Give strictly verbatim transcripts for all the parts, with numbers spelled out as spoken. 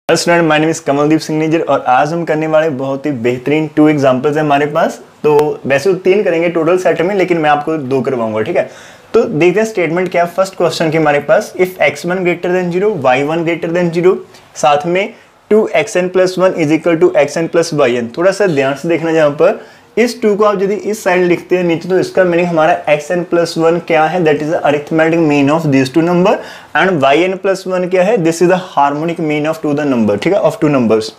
Student, my name is Kamaldeep Singh Nijjar और आज हम करने वाले बहुत ही बेहतरीन टू एग्जांपल्स हैं हमारे पास। तो वैसे तो तीन करेंगे टोटल सेट में, लेकिन मैं आपको दो करवाऊंगा, ठीक है। तो देखते हैं स्टेटमेंट क्या है फर्स्ट क्वेश्चन की हमारे पास। If x one greater than zero, y one greater than zero, साथ में two x n plus one is equal to x n plus y n. थोड़ा सा ध्यान से देखना, जहाँ पर इस टू को आप यदि इस साइड लिखते हैं नीचे, तो इसका मीनिंग हमारा एक्स एन प्लस वन क्या है, that is the arithmetic mean of this two number, and y n plus one क्या है, this is the harmonic mean of two the number, ठीक है, of two numbers.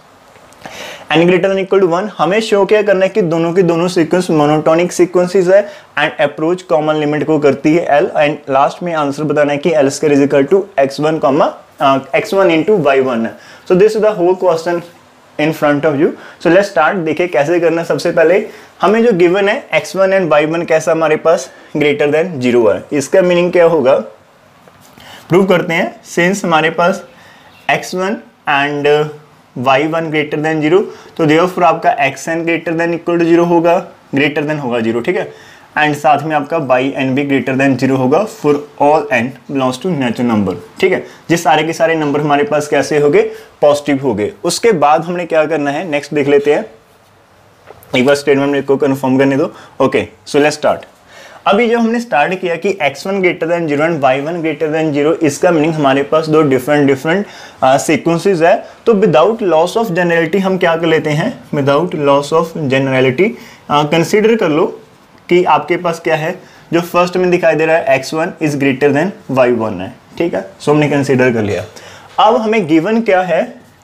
N greater than equal to one, हमें show क्या करना है कि दोनों के दोनों सीक्वेंस मोनोटोनिक सीक्वेंसेस है एंड अप्रोच कॉमन लिमिट को करती है एल, एंड लास्ट में आंसर बताना है कि l square is equal to x one comma x one into y one है। So this is the whole question in front of you. So let's start. देखिए कैसे करना है। सबसे पहले हमें जो गिवन है x one and y one कैसा हमारे पास ग्रेटर देन जीरो है, इसका मीनिंग क्या होगा प्रूव करते हैं। सिंस हमारे पास x one and y one greater than zero, तो देयरफॉर आपका x n greater than equal to zero होगा, ग्रेटर देन होगा जीरो, ठीक है, एंड साथ में आपका वाई एन भी ग्रेटर देन जीरो होगा for all n belongs to natural number, ठीक है। जिस सारे के सारे नंबर हमारे पास कैसे हो गए, पॉजिटिव हो गए। उसके बाद हमने क्या करना है, नेक्स्ट देख लेते हैं। एक बार स्टेटमेंट मेरे को कंफर्म करने दो। Okay, so let's start. अभी जब हमने स्टार्ट किया कि x one greater than zero and y one greater than zero, इसका मीनिंग हमारे पास दो डिफरेंट डिफरेंट सीक्वेंसेस है। तो विदाउट लॉस ऑफ जनरलिटी हम क्या कर लेते हैं, without loss of generality consider कर लो कि आपके पास क्या है, जो फर्स्ट में दिखाई दे रहा है x one is greater than y one है, ठीक है। सो हमने कंसीडर कर लिया। अब हमें गिवन क्या है,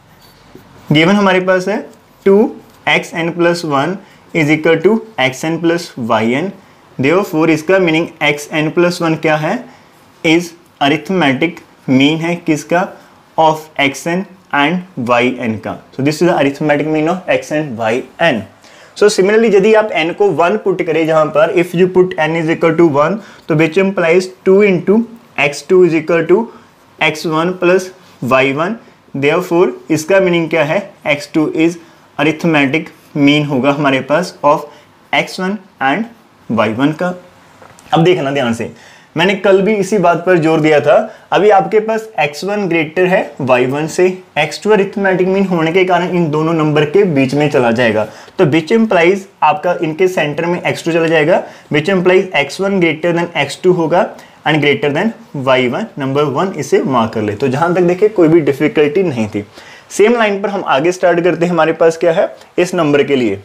गिवन हमारे पास है two x n plus one is equal to x n plus y n. Therefore इसका meaning x n plus one क्या है, इज अरिथमेटिक मीन है किसका, of x n and y n का। So this is the arithmetic mean of x and y n. So similarly यदि आप n को one put करें, जहां पर if you put n is equal to one, तो विच implies two into x two is equal to x one plus y one. Therefore इसका meaning क्या है, x two is arithmetic mean होगा हमारे पास of x one and y one का। अब देखना ध्यान से, मैंने कल भी इसी बात पर जोर दिया था। अभी आपके पास एक्स वन ग्रेटर है वाई वन से, एक्स टू अरिथमेटिक मीन होने के कारण इन दोनों नंबर के बीच में चला जाएगा, तो विच इम्प्लाइज आपका इनके सेंटर में एक्स टू चला जाएगा, which implies x one greater than x two होगा and greater than y one. Number one इसे मार्क कर ले। तो जहां तक देखिए कोई भी डिफिकल्टी नहीं थी। सेम लाइन पर हम आगे स्टार्ट करते हैं। हमारे पास क्या है इस नंबर के लिए,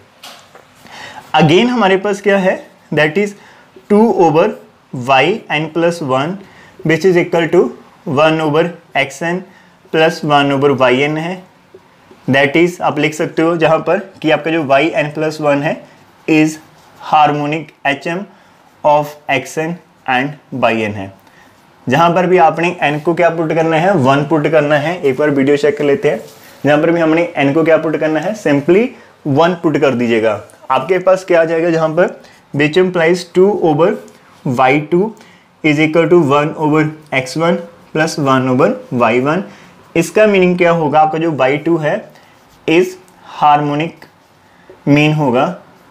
अगेन हमारे पास क्या है, that is two over y n plus one which is equal to one over x n plus one over y n है। दैट इज आप लिख सकते हो जहां पर कि आपका जो वाई एन प्लस वन है is harmonic h m of x n and y n है। जहां पर भी आपने n को क्या पुट करना है, वन पुट करना है। एक बार वीडियो चेक कर लेते हैं। जहां पर भी हमने n को क्या पुट करना है, सिंपली वन पुट कर दीजिएगा। आपके पास क्या आ जाएगा, जहां पर which implies two over y two is equal to one over x one plus one over y one. इसका मीनिंग क्या होगा, आपका जो वाई टू है इज हार्मोनिक मीन होगा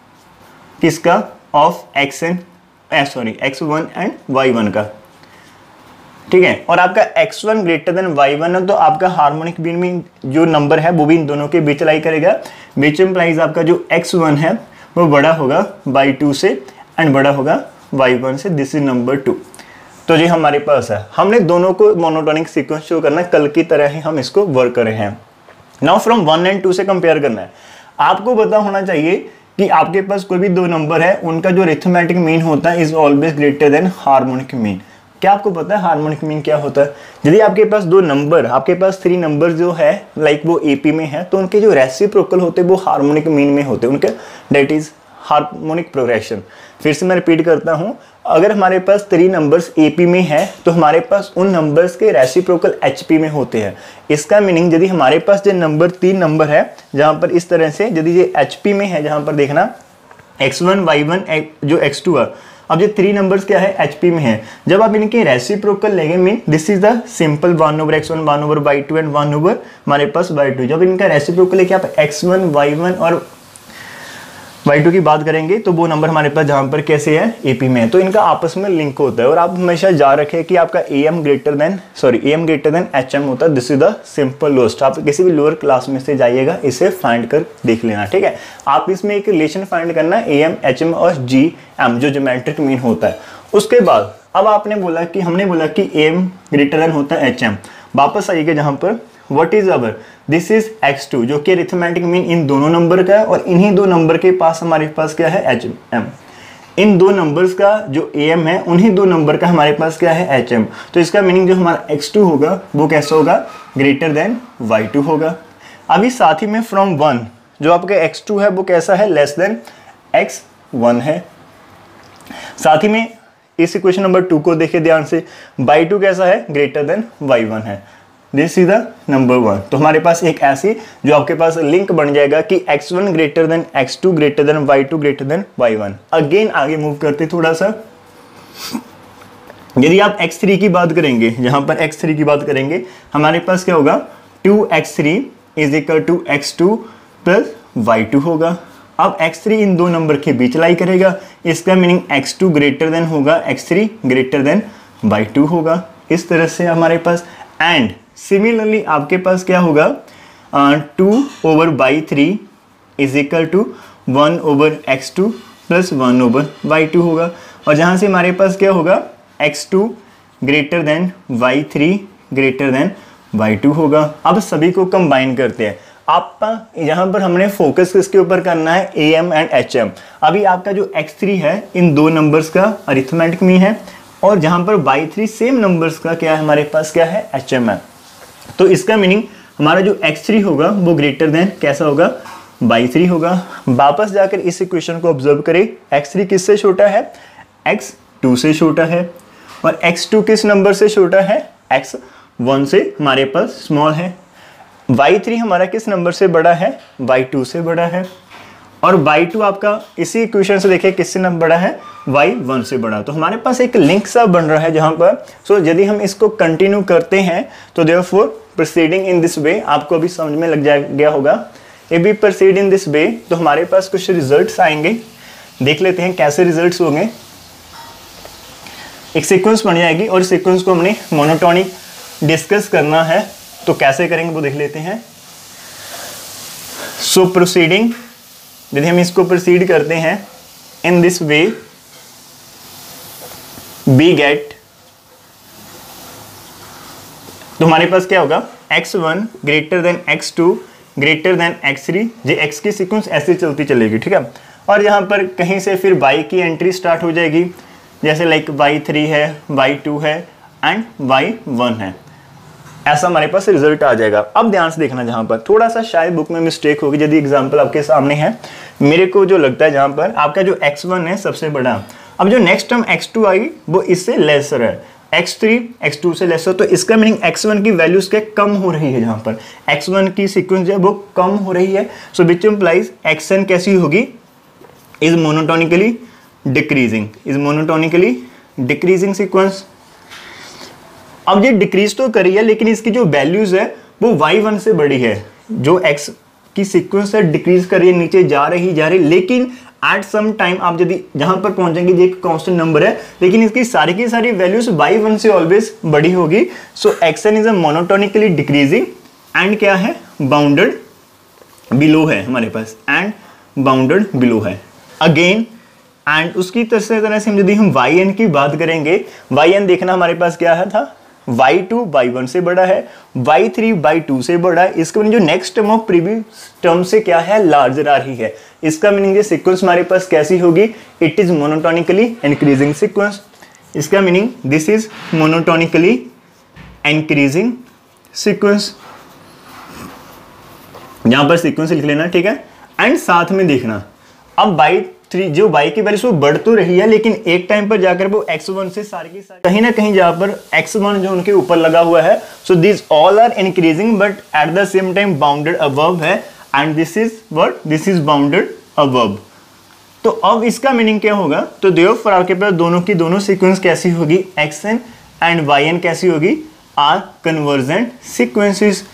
किसका, of x n sorry x one and y one का, ठीक है। और आपका x one greater than y one है, तो आपका हार्मोनिक मीन में जो नंबर है वो भी इन दोनों के बीच लाई करेगा, विच इम्प्लाइज आपका जो एक्स वन है वो बड़ा होगा वाई टू से एंड बड़ा होगा वाई वन से। This is number two. तो जी हमारे पास है, हमने दोनों को मोनोटोनिक सीक्वेंस शो करना है, कल की तरह ही हम इसको वर्क कर रहे हैं। Now from one and two से कंपेयर करना है। आपको पता होना चाहिए कि आपके पास कोई भी दो नंबर है, उनका जो अरिथमेटिक मीन होता है is always greater than harmonic mean. क्या आपको पता है हार्मोनिक मीन क्या होता है? यदि आपके पास दो नंबर, आपके पास थ्री नंबर जो है लाइक वो एपी में है, तो उनके जो रेसिप्रोकल होते हैं वो हार्मोनिक मीन में होते हैं, उनके दैट इज हार्मोनिक प्रोग्रेशन। फिर से मैं रिपीट करता हूं, अगर हमारे पास थ्री नंबर्स एपी में है तो हमारे पास उन नंबर्स के रेसिप्रोकल एचपी में होते हैं। इसका मीनिंग यदि हमारे पास जो नंबर तीन नंबर है जहां पर इस तरह से यदि ये एचपी में है, जहां पर देखना एक्स वन वाई वन जो एक्स टू है, अब ये थ्री नंबर्स क्या है एचपी में है, जब आप इनके रेसिप्रोकल लेंगे mean this is the simple one over x one one over y two and one over हमारे पास वाई टू। जब इनका रेसिप्रोकल लेके आप एक्स वन वाई वन और वाई टू की बात करेंगे तो वो नंबर हमारे पास जहाँ पर कैसे है एपी में है, तो इनका आपस में लिंक होता है। और आप हमेशा जा रखे कि आपका A M greater than sorry A M greater than H M होता है। This is the simple lost. आप किसी भी लोअर क्लास में से जाइएगा, इसे फाइंड कर देख लेना, ठीक है। आप इसमें एक रिलेशन फाइंड करना है ए एम एच एम और जी एम जो ज्योमेट्रिक मीन होता है। उसके बाद अब आपने बोला कि हमने बोला कि ए एम ग्रेटर देन होता है एच एम। वापस आइएगा जहाँ पर what is our this is x two जो कि अरिथमेटिक मीन इन दोनों नंबर का है, और इन्हीं दो नंबर के पास हमारे पास क्या है एच एम। इन दो नंबर्स का जो ए एम है उन्हीं दो नंबर का हमारे पास क्या है एच एम। तो इसका मीनिंग जो हमारा एक्स टू होगा वो कैसा होगा ग्रेटर देन वाई टू होगा। अभी साथ ही में फ्रॉम वन जो आपका एक्स टू है वो कैसा है लेस देन एक्स वन है। साथ ही में इस इक्वेशन नंबर टू को देखिए ध्यान से, वाई टू कैसा है ग्रेटर देन वाई वन है। This is the number one. तो हमारे पास एक ऐसी जो आपके पास लिंक बन जाएगा कि x one greater than x two greater than y two greater than y one. Again आगे मूव करते थोड़ा सा, यदि आप एक्स थ्री की बात करेंगे, जहां पर एक्स थ्री की बात करेंगे हमारे पास क्या होगा two x three is equal to x two plus y two होगा। अब एक्स थ्री इन दो नंबर के बीच लाई करेगा, इसका meaning x two greater than होगा x three greater than y two होगा। इस तरह से हमारे पास एंड सिमिलरली आपके पास क्या होगा two over by three is equal to one over x two plus one over y two होगा। और जहाँ से हमारे पास क्या होगा x two greater than y three greater than y two होगा। अब सभी को कंबाइन करते हैं। आप यहाँ पर हमने फोकस किसके ऊपर करना है A M and H M. अभी आपका जो एक्स थ्री है इन दो नंबर्स का अरिथमेटिक मीन है, और जहाँ पर वाई थ्री सेम नंबर्स का क्या है हमारे पास क्या है एच एम है। तो इसका मीनिंग हमारा जो एक्स थ्री होगा वो ग्रेटर देन कैसा होगा वाई थ्री होगा। वापस जाकर इस इक्वेशन को ऑब्जर्व करें, एक्स थ्री किससे छोटा है एक्स टू से छोटा है, और एक्स टू किस नंबर से छोटा है एक्स वन से हमारे पास स्मॉल है। वाई थ्री हमारा किस नंबर से बड़ा है वाई टू से बड़ा है, और वाई टू आपका इसी इक्वेशन से देखिए किससे नंबर बड़ा है वाई वन से बड़ा। तो हमारे पास एक लिंक सा बन रहा है जहां पर सो so, यदि हम इसको कंटिन्यू करते हैं तो therefore proceeding in this way आपको अभी समझ में लग जा गया होगा। ये भी प्रोसीड इन दिस वे तो हमारे पास कुछ रिजल्ट्स आएंगे, देख लेते हैं कैसे रिजल्ट्स होंगे। एक सीक्वेंस बन जाएगी और सीक्वेंस को हमने मोनोटोनिक डिस्कस करना है, तो कैसे करेंगे वो देख लेते हैं। सो प्रोसीडिंग यदि हम इसको प्रोसीड करते हैं in this way we get, तो हमारे पास क्या होगा x one greater than x two greater than x three. ये एक्स की सीक्वेंस ऐसे चलती चलेगी, ठीक है। और यहाँ पर कहीं से फिर वाई की एंट्री स्टार्ट हो जाएगी, जैसे लाइक वाई थ्री है वाई टू है एंड वाई वन है। ऐसा हमारे पास रिजल्ट आ जाएगा। अब ध्यान से देखना, जहां पर थोड़ा सा शायद बुक में मिस्टेक होगी, यदि एग्जांपल आपके सामने है, मेरे को जो लगता है जहां पर आपका जो एक्स वन है सबसे बड़ा, अब जो नेक्स्ट टर्म एक्स टू आई वो इससे लेसर है, एक्स थ्री एक्स टू से लेसर, तो इसका मीनिंग एक्स वन की वैल्यूज क्या कम हो रही है, जहां पर एक्स वन की सीक्वेंस जो है वो कम हो रही है। So which implies x n कैसी होगी is monotonically decreasing, is monotonically decreasing sequence. अब ये डिक्रीज तो करी है लेकिन इसकी जो वैल्यूज है वो वाई वन से बड़ी है। जो एक्स की सीक्वेंस है डिक्रीज कर रही है, नीचे जा रही जा रही, लेकिन एट सम टाइम आप यदि जहां पर पहुंचेंगे ये एक कांस्टेंट नंबर है, लेकिन इसकी सारी की सारी वैल्यूज वाई वन से ऑलवेज बड़ी होगी। So x n is a monotonically decreasing and क्या है बाउंडेड बिलो है हमारे पास, एंड बाउंडेड बिलो है अगेन। एंड उसकी तरह से हम यदि हम वाई एन की बात करेंगे, वाई एन देखना हमारे पास क्या है था वाई टू वाई वन से बड़ा है, वाई थ्री वाई टू से बड़ा है। इसका मीनिंग जो next term of previous term से क्या है लार्जर आ रही है। इसका मीनिंग ये सीक्वेंस हमारे पास कैसी होगी, it is monotonically increasing sequence. इसका meaning this is monotonically increasing sequence, यहां पर सीक्वेंस लिख लेना, ठीक है। एंड साथ में देखना अब बाई थ्री जो वाई की वैल्यू वो बढ़ तो रही है, लेकिन एक टाइम पर जाकर वो एक्स वन से सारी की सारी कहीं ना कहीं जहां पर एक्स वन जो उनके ऊपर लगा हुआ है, so this all are increasing but at the same time bounded above है, and this is what this is bounded above. तो अब इसका मीनिंग क्या होगा, तो देयरफॉर आपके पास दोनों की दोनों सीक्वेंस कैसी होगी x n and y n कैसी होगी are convergent sequences.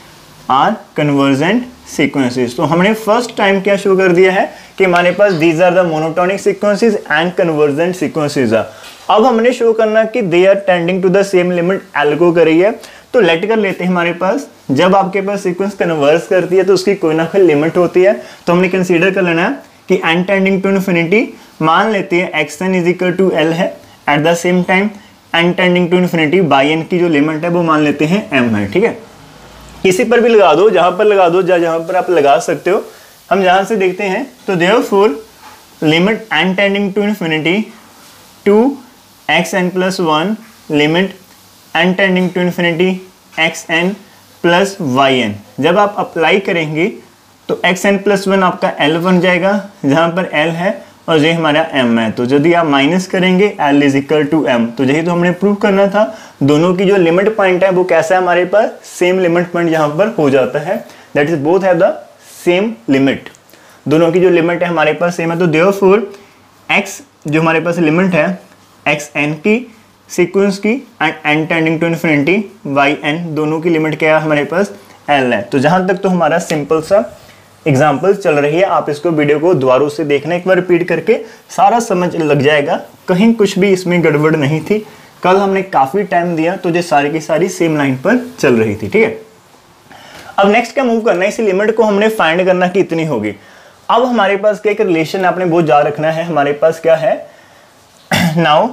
Are convergent sequences. तो हमने फर्स्ट टाइम क्या शो कर दिया है कि हमारे पास these are the monotonic sequences and convergent sequences है। अब हमने शो करना कि they are tending to the same limit L को करी है। तो लेट कर लेते हैं हमारे पास जब आपके पास सीक्वेंस कन्वर्स करती है तो उसकी कोई ना कोई लिमिट होती है। तो हमने कंसीडर कर लेना है कि एन टेंडिंग टू इन्फिनिटी मान लेते हैं x n is equal to L है। At the same time n tending to infinity by n की जो लिमिट है वो मान लेते हैं एम है। ठीक है, किसी पर भी लगा दो, जहां पर लगा दो, जहां जहां पर आप लगा सकते हो। हम जहां से देखते हैं तो therefore limit n tending to infinity to x n plus one limit n tending to infinity x n plus y n. जब आप अप्लाई करेंगे तो एक्स एन प्लस वन आपका एल बन जाएगा, जहां पर एल है और ये हमारा m है। तो यदि आप माइनस करेंगे l is equal to M, तो यही तो हमने प्रूव करना था। दोनों की जो लिमिट पॉइंट है वो कैसा है हमारे पास, सेम लिमिट पॉइंट यहाँ पर हो जाता है। That is both have the same limit, दोनों की जो लिमिट है हमारे पास सेम है। तो देयरफॉर x जो हमारे पास लिमिट है एक्स एन की सीक्वेंस की and n tending to infinity y n, दोनों की लिमिट क्या है हमारे पास l है। तो जहां तक तो हमारा सिंपल सा एग्जाम्पल चल रही है, आप इसको वीडियो को दोबारा से देखना, एक बार रिपीट करके सारा समझ लग जाएगा। कहीं कुछ भी इसमें गड़बड़ नहीं थी। कल हमने काफी टाइम दिया तो ये सारी की सारी सेम लाइन पर चल रही थी। ठीक है, अब नेक्स्ट क्या मूव करना है, इसी लिमिट को हमने फाइंड करना कि इतनी होगी। अब हमारे पास क्या एक रिलेशन आपने वो जा रखना है, हमारे पास क्या है now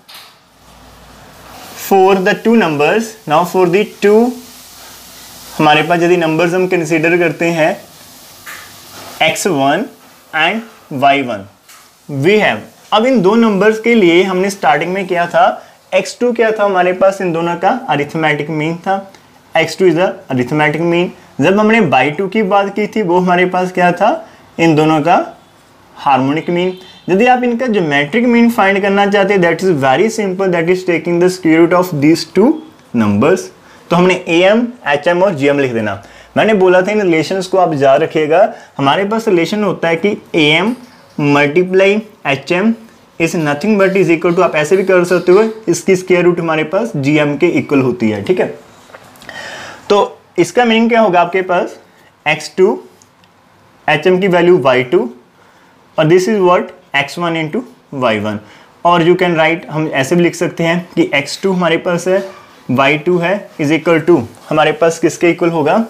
for the two numbers, now for the two हमारे पास यदि नंबर्स हम कंसीडर करते हैं x one and y one we have. अब इन दो नंबर्स के लिए हमने स्टार्टिंग में किया था एक्स टू क्या था हमारे पास इन दोनों का अरिथमेटिक मीन था। X two is the arithmetic mean. जब हमने बाई टू की बात की थी वो हमारे पास क्या था, इन दोनों का हार्मोनिक मीन। यदि आप इनका ज्योमेट्रिक मीन फाइंड करना चाहते हैं that is very simple, that is taking the square root of these two numbers. तो हमने ए एम एच एम और जी एम लिख देना। मैंने बोला था इन रिलेशंस को आप याद रखिएगा। हमारे पास रिलेशन होता है कि A M multiply H M is nothing but is equal to, आप ऐसे भी कर सकते हो, इसकी स्क्वायर रूट हमारे पास जी एम के इक्वल होती है। ठीक है, तो इसका मीनिंग क्या होगा आपके पास एक्स टू एच एम की वैल्यू वाई टू और this is what x one into y one. और यू कैन राइट, हम ऐसे भी लिख सकते हैं कि एक्स टू हमारे पास है वाई टू है इज इक्वल टू हमारे पास किसके इक्वल होगा,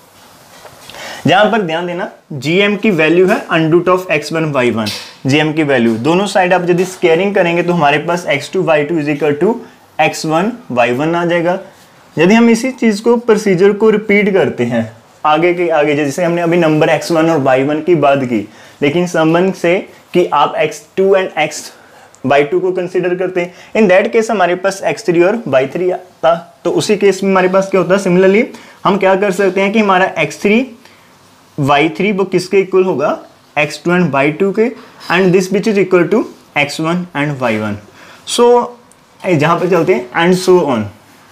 जहां पर ध्यान देना gm की वैल्यू है under root of x one y one. gm की वैल्यू दोनों साइड आप यदि स्क्वायरिंग करेंगे तो हमारे पास x two y two is equal to x one y one आ जाएगा। यदि हम इसी चीज को प्रोसीजर को रिपीट करते हैं आगे के आगे, जैसे हमने अभी नंबर एक्स वन और वाई वन की बात की, लेकिन संबंध से कि आप x two and x y two को कंसीडर करते हैं, इन दैट केस हमारे पास एक्स थ्री और वाई थ्री आता। तो उसी केस में हमारे पास क्या होता है, सिमिलरली हम क्या कर सकते हैं कि हमारा एक्स थ्री वाई थ्री वो किसके इक्वल होगा, x two and y two के, and this which is equal to x one and y one. So जहां पर चलते हैं and so on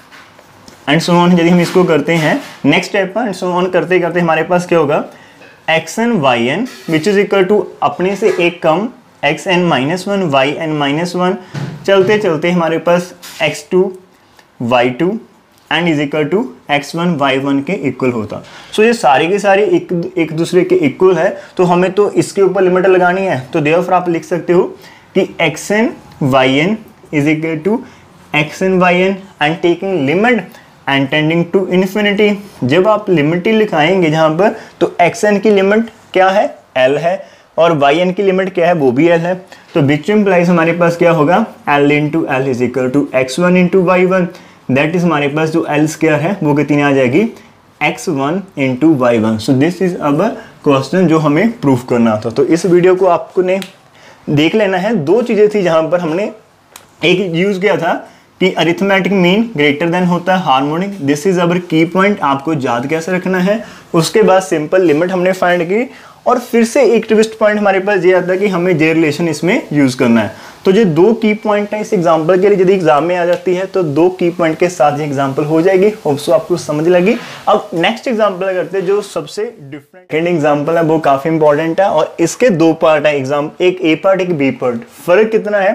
and so on. यदि हम इसको करते हैं नेक्स्ट स्टेप पर एंड सो ऑन करते करते हमारे पास क्या होगा x n y n which is equal to अपने से एक कम x n minus one y n minus one. चलते चलते हमारे पास x two y two and is equal to x one y one के इक्वल होता। सो so, ये सारी की सारी एक एक दूसरे के इक्वल है, तो हमें तो इसके ऊपर लिमिट लगानी है। तो देयरफॉर आप लिख सकते हो कि x n y n is equal to x n y n and taking limit and tending to infinity. जब आप लिमिट ही लिखाएंगे जहाँ पर, तो एक्स एन की लिमिट क्या है एल है और वाई एन की लिमिट क्या है वो भी एल है। तो विच इम्प्लाइज हमारे पास क्या होगा L into L is equal to x one into y one. That is हमारे पास जो एल स्क्वायर है वो कितनी आ जाएगी x one into y one. So this is अब क्वेश्चन जो हमें प्रूफ करना था। तो इस वीडियो को आपको ने देख लेना है। दो चीजें थी जहां पर हमने एक यूज किया था कि अरिथमेटिक मीन ग्रेटर देन होता है हार्मोनिक, दिस इज अवर की पॉइंट, आपको याद कैसे रखना है। उसके बाद सिंपल लिमिट हमने फाइंड की और फिर से एक ट्विस्ट पॉइंट हमारे पास ये आता है कि हमें जे रिलेशन इसमें यूज करना है। तो ये दो की पॉइंट है इस एग्जांपल के लिए, यदि एग्जाम में आ जाती है तो दो की पॉइंट के साथ ये एग्जांपल हो जाएगी। होप सो आपको समझ लगी। अब नेक्स्ट एग्जांपल करते हैं जो सबसे डिफरेंट एग्जांपल है, वो काफी इंपॉर्टेंट है और इसके दो पार्ट है एग्जाम, एक ए पार्ट एक बी पार्ट। फर्क कितना है,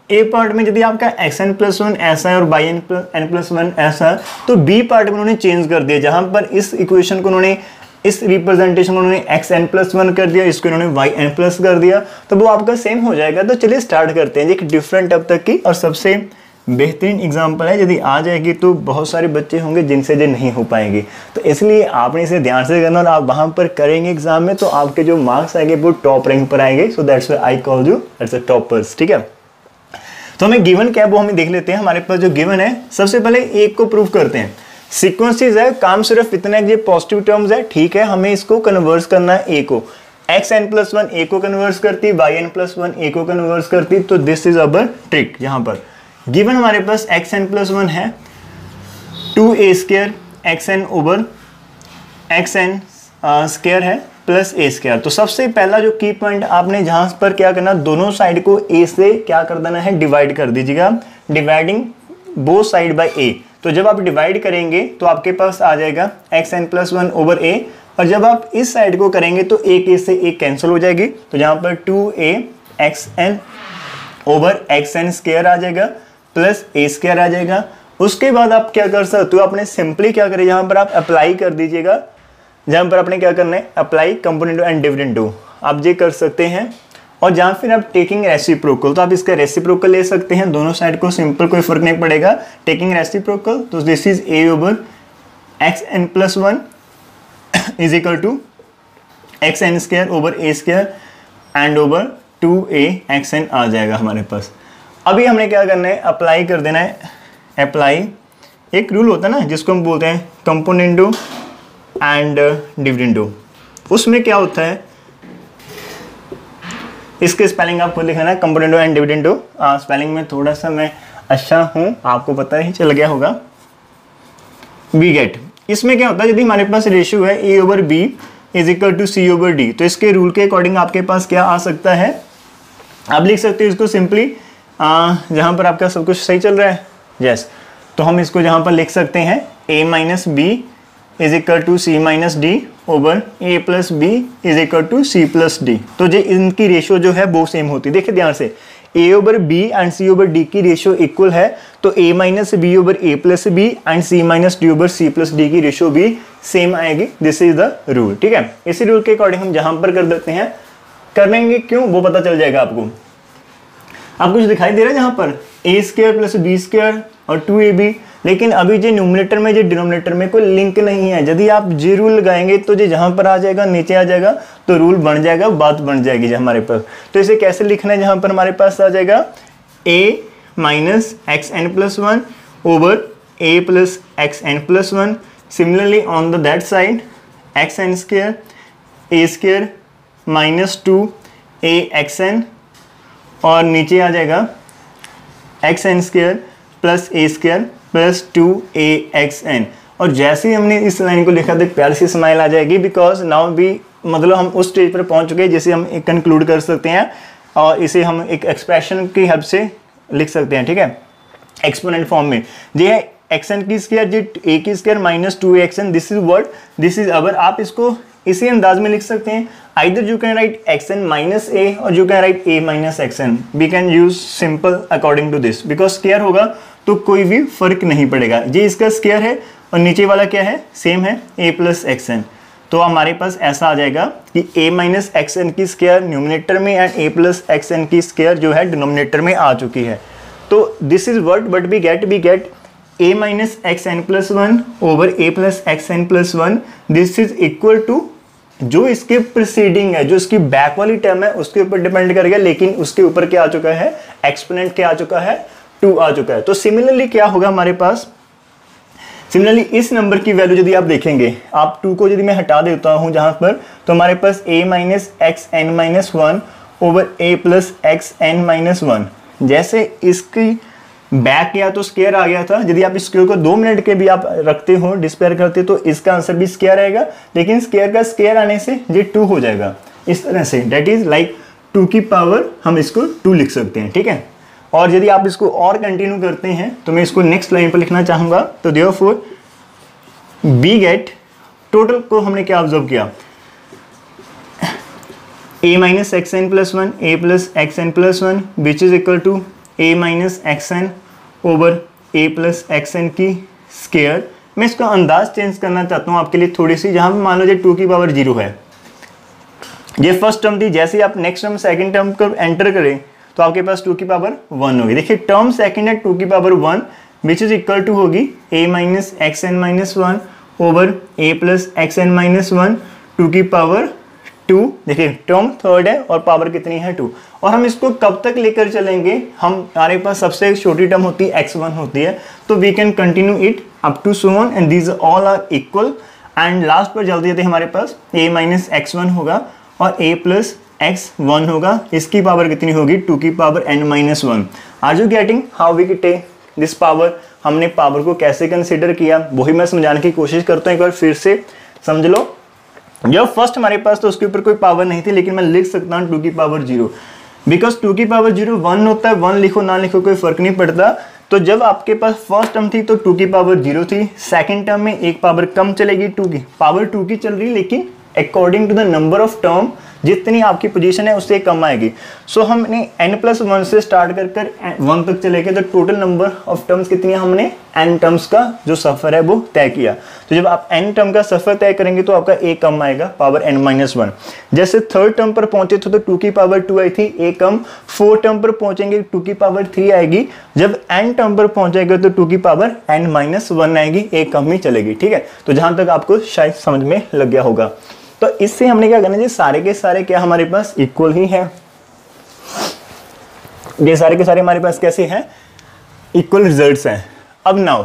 ए पार्ट में यदि आपका एक्स एन प्लस वन ऐसा है और by n n plus one ऐसा है, तो बी पार्ट में उन्होंने चेंज कर दिया, जहां पर इस इक्वेशन को उन्होंने, इस रिप्रेजेंटेशन को उन्होंने एक्स एन प्लस वन कर दिया, इसको इन्होंने वाई एन प्लस कर दिया, तो वो आपका सेम हो जाएगा। तो चलिए स्टार्ट करते हैं, एक डिफरेंट अब तक की और सबसे बेहतरीन एग्जाम्पल है। यदि आ जाएगी तो बहुत सारे बच्चे होंगे जिनसे ये नहीं हो पाएंगे, तो इसलिए आपने इसे ध्यान से करना और आप वहां पर करेंगे एग्जाम में, तो आपके जो मार्क्स आएंगे वो टॉप रैंक पर आएंगे। So that's why I call you as a toppers, ठीक है। तो हमें गिवन क्या है वो हमें देख लेते हैं। हमारे पास जो गिवन है, सबसे पहले एक को प्रूव करते हैं। सीक्वेंसेस है, काम सिर्फ इतना है, ये पॉजिटिव टर्म्स है, ठीक है, हमें इसको कन्वर्स करना है ए को। X n plus one a को कन्वर्स करती, y n plus one a को कन्वर्स करती, तो दिस इज अवर ट्रिक। यहाँ पर गिवन हमारे पास एक्स एन प्लस वन है, two a square x n over x n square है प्लस ए स्क्र। तो सबसे पहला जो की पॉइंट आपने जहां पर क्या करना, दोनों साइड को ए से क्या कर देना है, डिवाइड कर दीजिएगा, dividing both side by a. तो जब आप डिवाइड करेंगे तो आपके पास आ जाएगा x n plus one over a, और जब आप इस साइड को करेंगे तो एक ए से एक कैंसिल हो जाएगी, तो जहां पर two a x n over x n square आ जाएगा प्लस ए स्क्र आ जाएगा। उसके बाद आप क्या कर सकते हो, आपने सिंपली क्या करें, यहाँ पर आप अप्लाई कर दीजिएगा, जहाँ पर आपने क्या करना है, अप्लाई कंपोनेंट एंड डिविडेंड, आप ये कर सकते हैं। और जहाँ फिर आप टेकिंग रेसिप्रोकल, तो आप इसका रेसिप्रोकल ले सकते हैं, दोनों साइड को सिंपल, कोई फर्क नहीं पड़ेगा। टेकिंग रेसिप्रोकल, तो this is a over x n plus one is equal to x n square over a square and over two a x n आ जाएगा हमारे पास। अभी हमने क्या करना है, अप्लाई कर देना है। अप्लाई एक रूल होता है ना जिसको हम बोलते हैं कंपोनेंडो एंड डिविडेंडो। उसमें क्या होता है, इसके स्पेलिंग आपको लिखना है, कंपोनेंडो एंड डिविडेंडो। स्पेलिंग में थोड़ा सा मैं अच्छा हूं, आपको पता ही चल गया होगा। वी गेट, इसमें क्या होता है, यदि हमारे पास रेशियो है a over b is equal to c over d, तो इसके रूल के अकॉर्डिंग आपके पास क्या आ सकता है, आप लिख सकते हो इसको सिंपली, जहां पर आपका सब कुछ सही चल रहा है, यस yes. तो हम इसको जहां पर लिख सकते हैं a minus b is equal to c minus d over a plus b is equal to c plus d. तो ये इनकी रेशियो जो है वो सेम होती है। देखिए ध्यान से, a over b and c over d की रेशियो इक्वल है, तो a minus b over a plus b and c minus d over c plus d की रेशियो भी सेम आएगी। दिस इज द रूल, ठीक है। इसी रूल के अकॉर्डिंग हम जहां पर कर देते हैं, करेंगे क्यों वो पता चल जाएगा आपको। आप कुछ दिखाई दे रहा है जहां पर a square plus b square और टू ए बी, लेकिन अभी जो न्यूमरेटर में जो डिनोमिनेटर में कोई लिंक नहीं है। यदि आप जे रूल लगाएंगे तो जो जहां पर आ जाएगा नीचे आ जाएगा, तो रूल बन जाएगा, बात बन जाएगी जो हमारे पास। तो इसे कैसे लिखना है, जहां पर हमारे पास आ जाएगा a minus x n plus one over a plus x n plus one. Similarly on the that side x n square a square minus two a x n, और नीचे आ जाएगा x n square plus a square plus two a x n. और जैसे ही हमने इस line को लिखा तो प्यार सी स्माइल आ जाएगी, बिकॉज नाउ भी मतलब हम उस स्टेज पर पहुंच चुके हैं जिसे हम एक कंक्लूड कर सकते हैं, और इसे हम एक एक्सप्रेशन की हेल्प से लिख सकते हैं, ठीक है, एक्सपोनेंट फॉर्म में। ये है एक्स एन की स्क्वायर, जी ए की square minus two x n, this is what, this is our. आप इसको इसी अंदाज में लिख सकते हैं, either you can write x n minus a और you can write a minus x n. We can use simple according to this, because square होगा तो कोई भी फर्क नहीं पड़ेगा। ये इसका स्क्वायर है और नीचे वाला क्या है, सेम है, ए प्लस एक्स एन। तो हमारे पास ऐसा आ जाएगा कि a माइनस एक्स एन की स्क्वायर न्यूमिनेटर में and a plus x n की स्क्वायर जो है डिनोमिनेटर में आ चुकी है। तो this is word but we get we get a minus x n plus one over a plus x n plus one, this is equal to जो इसके प्रीसीडिंग है, जो इसकी बैक वाली टर्म है उसके ऊपर डिपेंड करेगा, लेकिन उसके ऊपर क्या आ चुका है, एक्सपोनेंट क्या आ चुका है, टू आ चुका है। तो सिमिलरली क्या होगा हमारे पास, सिमिलरली इस नंबर की वैल्यू यदि आप देखेंगे, आप टू को यदि मैं हटा देता हूं जहां पर, तो हमारे पास a minus x n minus one over a plus x n minus one. जैसे इसकी बैक या तो स्क्वायर आ गया था, यदि आप स्क्वायर को दो मिनट के भी आप रखते हो डिस्पेयर करते तो इसका आंसर भी स्क्वायर आएगा, लेकिन स्क्वायर का स्क्वायर आने से ये टू हो जाएगा इस तरह से, दैट इज लाइक टू की पावर हम इसको टू लिख सकते हैं, ठीक है। और यदि आप इसको और कंटिन्यू करते हैं तो मैं इसको नेक्स्ट लाइन पर लिखना चाहूंगा। तो देयरफॉर बी गेट, टोटल को हमने क्या ऑब्जर्व किया, a minus x n plus one a plus x n plus one which is equal to a minus x n over a plus x n की square. मैं इसका अंदाज change करना चाहता हूँ आपके लिए थोड़ी सी, जहाँ पे मान लो टू की पावर जीरो है, ये फर्स्ट टर्म थी, जैसे ही आप नेक्स्ट टर्म सेकंड टर्म को एंटर करें तो आपके पास टू की पावर वन होगी। देखिए टर्म सेकंड है टू की power one which is equal to होगी a minus x n minus one over a plus x n minus one two की पावर टू। देखिए टर्म थर्ड है और पावर कितनी है टू। और हम इसको कब तक लेकर चलेंगे, हम हमारे पास सबसे छोटी टर्म होती है एक्स वन होती है, तो we can continue it up to so on and these all are equal. And last पर जल्दी जल्दी हमारे पास ए माइनस एक्स वन होगा और ए प्लस एक्स वन होगा, इसकी पावर कितनी होगी टू की power n minus one. Are you getting how we take this power, हमने पावर को कैसे कंसिडर किया वही मैं समझाने की कोशिश करता हूँ, एक बार फिर से समझ लो। जब फर्स्ट हमारे पास तो उसके ऊपर कोई पावर नहीं थी, लेकिन मैं लिख सकता हूँ टू की पावर जीरो, बिकॉज टू की पावर जीरो वन होता है, वन लिखो ना लिखो कोई फर्क नहीं पड़ता। तो जब आपके पास फर्स्ट टर्म थी तो टू की पावर जीरो थी, सेकंड टर्म में एक पावर कम चलेगी, टू की पावर टू की चल रही, लेकिन according to the number of term जितनी आपकी पोजीशन है उससे कम आएगी। सो so, हमने n प्लस वन से स्टार्ट कर कर वन तक चले गए, तो टोटल नंबर ऑफ टर्म्स कितनी है, हमने n टर्म्स का जो सफ़र है वो तय किया। तो जब आप n टर्म का सफ़र तय करेंगे तो आपका a कम आएगा, पावर n माइनस वन। जैसे थर्ड टर्म पर पहुंचे थे तो टू की पावर टू आई थी, a कम। फोर्थ टर्म पर पहुंचेंगे टू की पावर थ्री आएगी, जब n टर्म पर पहुंचेगा तो टू की पावर n माइनस वन आएगी, a कम ही चलेगी। ठीक है, तो जहां तक आपको शायद समझ में लग गया होगा। तो इससे हमने क्या करना है, सारे के सारे क्या हमारे पास इक्वल ही हैं, ये सारे के सारे हमारे पास कैसे हैं, इक्वल रिजल्ट्स हैं। अब नाउ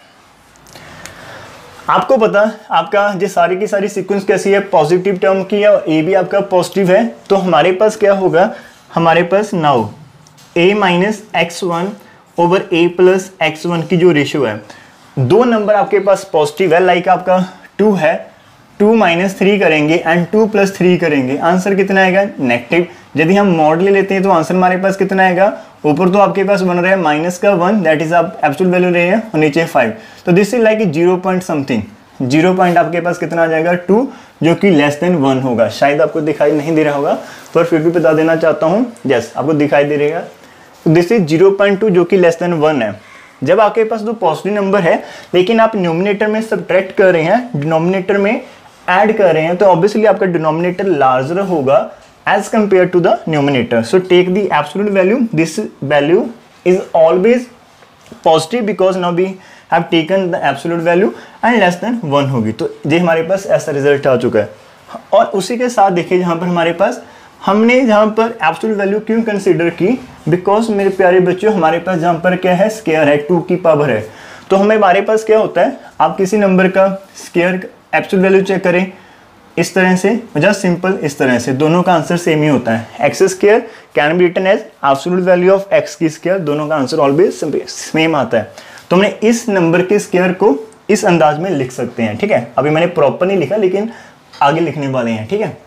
आपको पता आपका ये सारी की सारी सीक्वेंस कैसी है, पॉजिटिव टर्म की है और ए भी आपका पॉजिटिव है, तो हमारे पास क्या होगा, हमारे पास now a minus x one over a plus x one की जो रेशियो है, दो नंबर आपके पास पॉजिटिव है, लाइक आपका टू है, टू माइनस थ्री करेंगे एंड टू प्लस थ्री करेंगे, आंसर कितना आएगा नेगेटिव। यदि हम मॉड ले लेते हैं तो आंसर हमारे पास कितना आएगा, ऊपर तो आपके पास बन रहा है माइनस का वन, दैट इज आप एब्सोल्यूट वैल्यू रहे हैं, और नीचे फाइव, तो this is like zero point something, zero point आपके पास कितना आ जाएगा टू, जो कि लेस देन वन होगा। शायद आपको दिखाई नहीं दे रहा होगा पर फिर भी बता देना चाहता हूँ, यस आपको दिखाई दे रहेगा। This is zero point two जो कि लेस देन वन है। जब आपके पास दो पॉजिटिव नंबर है लेकिन आप न्यूमिनेटर में सब्ट्रैक्ट कर रहे हैं, डिनोमिनेटर में ऐड कर रहे हैं, तो ऑब्वियसली आपका डिनोमिनेटर लार्जर होगा as compare to the numerator. So take the absolute value, this value is always positive because now we have taken the absolute value and less than one होगी। तो ये हमारे पास ऐसा रिजल्ट आ चुका है। और उसी के साथ देखिए जहाँ पर हमारे पास हमने जहाँ पर एब्सोल्यूट वैल्यू क्यों कंसिडर की, बिकॉज मेरे प्यारे बच्चों हमारे पास जहाँ पर क्या है, स्केयर है, टू की पावर है, तो हमें हमारे पास क्या होता है, आप किसी नंबर का स्केयर एब्सोल्यूट वैल्यू चेक करें इस तरह से, जस्ट सिंपल इस तरह से, दोनों का आंसर सेम ही होता है। X square can be written as absolute value of x की स्क्वायर, दोनों का आंसर ऑलवेज सेम आता है। तो हमने इस नंबर के स्क्वायर को इस अंदाज में लिख सकते हैं। ठीक है, अभी मैंने प्रॉपर नहीं लिखा लेकिन आगे लिखने वाले हैं। ठीक है,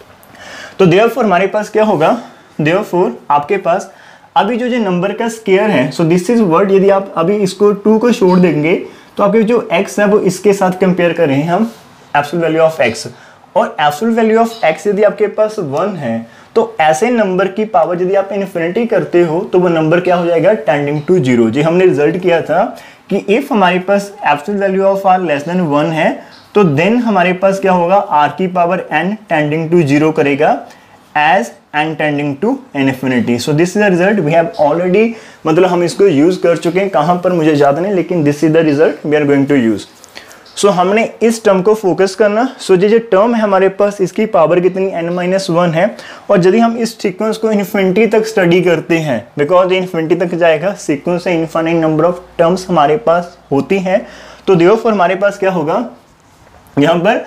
तो देयरफॉर हमारे पास क्या होगा, देयरफॉर आपके पास अभी जो जो नंबर का स्क्वायर है, सो दिस इज वर्ड, यदि आप अभी इसको टू को छोड़ देंगे तो आपके जो x है वो इसके साथ कंपेयर कर रहे हैं हम एब्सोल्यूट वैल्यू ऑफ x, और एब्सोल्यूट वैल्यू ऑफ x यदि आपके पास वन है तो ऐसे नंबर की पावर यदि आप इन्फिनिटी करते हो तो वो नंबर क्या हो जाएगा, टेंडिंग टू जीरो। जी हमने रिजल्ट किया था कि इफ हमारे पास absolute value of r less than one है तो देन हमारे पास क्या होगा, r की power n tending to zero करेगा as n tending to infinity. So this is the result we have already, मतलब हम इसको यूज कर चुके हैं, कहां पर मुझे याद नहीं, लेकिन this is the result we are going to use. So हमने इस टर्म को फोकस करना। सो so, जो टर्म है हमारे पास इसकी पावर कितनी n माइनस वन है, और यदि हम इस सीक्वेंस को इन्फिनिटी तक स्टडी करते हैं, बिकॉज ये इन्फिनिटी तक जाएगा, सीक्वेंस से इनफाइनाइट नंबर ऑफ टर्म्स हमारे पास होती हैं, तो देयरफॉर हमारे पास क्या होगा, यहाँ पर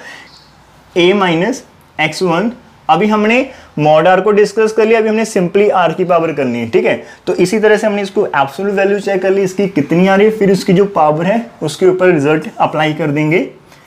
a माइनस एक्स वन, अभी हमने मॉड आर को डिस्कस कर लिया, अभी हमने सिंपली आर की पावर करनी है। ठीक है, तो इसी तरह से हमने इसको एब्सोल्यूट वैल्यू चेक कर ली, इसकी कितनी आ रही है, फिर उसकी जो पावर है उसके ऊपर रिजल्ट अप्लाई कर देंगे,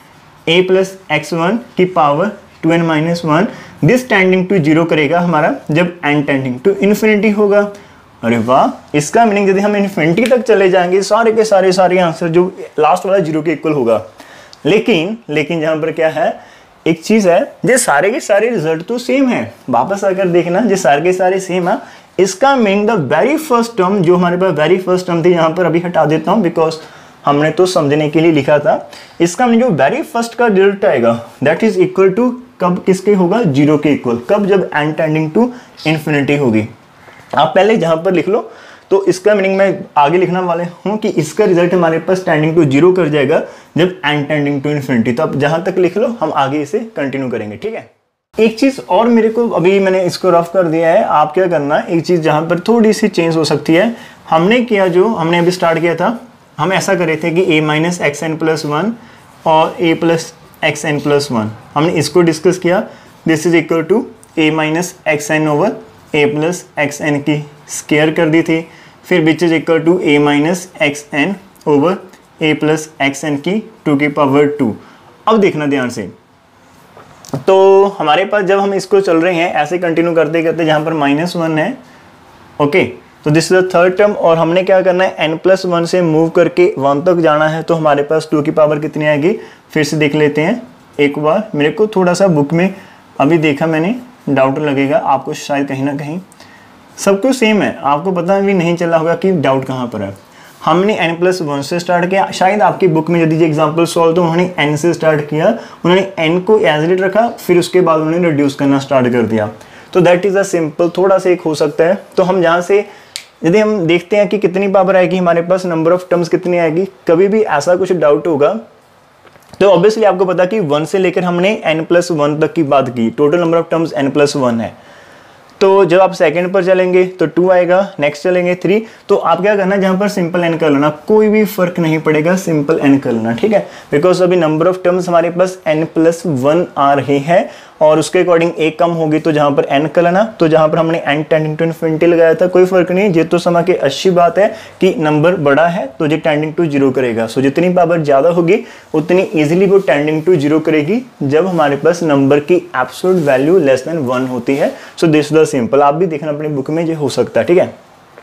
a प्लस एक्स वन की power two n minus one, this tending to zero करेगा हमारा जब n टेंडिंग टू इन्फिनिटी होगा। अरे वाह, इसका मीनिंग यदि हम इन्फिनिटी तक चले जाएंगे सारे के सारे सारे आंसर जो लास्ट वाला जीरो के इक्वल होगा। लेकिन लेकिन यहाँ पर क्या है, एक चीज है, ये सारे के सारे रिजल्ट तो सेम है, वापस अगर देखना ये सारे के सारे सेम है, इसका meaning the very first term, जो हमारे पास वेरी फर्स्ट टर्म थी, यहाँ पर अभी हटा देता हूँ बिकॉज हमने तो समझने के लिए लिखा था। इसका मीनिंग जो वेरी फर्स्ट का रिजल्ट आएगा दैट इज इक्वल टू, कब किसके होगा, जीरो के इक्वल। कब, जब n टेंडिंग टू इन्फिनिटी होगी। आप पहले जहाँ पर लिख लो, तो इसका मीनिंग मैं आगे लिखना वाले हूँ कि इसका रिजल्ट हमारे पास टेंडिंग टू जीरो कर जाएगा जब n टेंडिंग टू इन्फिनिटी। तो आप जहाँ तक लिख लो, हम आगे इसे कंटिन्यू करेंगे, ठीक है। एक चीज़ और मेरे को, अभी मैंने इसको रफ कर दिया है, आप क्या करना, एक चीज़ जहाँ पर थोड़ी सी चेंज हो सकती है, हमने किया जो हमने अभी स्टार्ट किया था, हम ऐसा करे थे कि a minus x n plus one और a plus x n plus one, हमने इसको डिस्कस किया। This is equal to a minus x n over a plus x n की स्केयर कर दी थी, फिर which is equal to a minus x n over a plus x n की two की पावर टू। अब देखना ध्यान से, तो हमारे पास जब हम इसको चल रहे हैं ऐसे कंटिन्यू करते करते, जहाँ पर माइनस वन है, ओके, तो this is the third term, और हमने क्या करना है, n प्लस वन से मूव करके वन तक जाना है, तो हमारे पास टू की पावर कितनी आएगी, फिर से देख लेते हैं एक बार। मेरे को थोड़ा सा बुक में अभी देखा मैंने, डाउट लगेगा आपको शायद कहीं ना कहीं, सब कुछ सेम है, आपको पता भी नहीं चला होगा कि डाउट कहाँ पर है। हमने n प्लस वन से स्टार्ट किया, शायद आपकी बुक में यदि एग्जाम्पल सॉल्व तो उन्होंने n से स्टार्ट किया, उन्होंने n को एज इट रखा, फिर उसके बाद उन्होंने रिड्यूस करना स्टार्ट कर दिया। तो दैट इज़ अ सिंपल, थोड़ा सा एक हो सकता है। तो हम जहाँ से यदि हम देखते हैं कि कितनी पावर आएगी हमारे पास, नंबर ऑफ टर्म्स कितनी आएगी, कभी भी ऐसा कुछ डाउट होगा तो ऑब्वियसली आपको पता कि वन से लेकर हमने n प्लस वन तक की बात की, total number of terms n plus one है। तो जब आप सेकंड पर चलेंगे तो टू आएगा, नेक्स्ट चलेंगे थ्री, तो आप क्या करना, जहाँ पर सिंपल n कर लेना, कोई भी फर्क नहीं पड़ेगा, सिंपल n कर लेना, ठीक है। बिकॉज अभी नंबर ऑफ टर्म्स हमारे पास n प्लस वन आ रहे हैं, और उसके अकॉर्डिंग एक कम होगी, तो जहाँ पर n कर लेना, तो जहाँ पर हमने n टेंडिंग टू इन्फिनिटी लगाया था कोई फर्क नहीं, ये तो समय की अच्छी बात है कि नंबर बड़ा है तो ये टेंडिंग टू जीरो करेगा। सो जितनी पावर ज़्यादा होगी उतनी ईजिली वो टेंडिंग टू जीरो करेगी जब हमारे पास नंबर की absolute value less than one होती है। सो दिस द सिंपल, आप भी देखना अपनी बुक में, ये हो सकता है, ठीक है।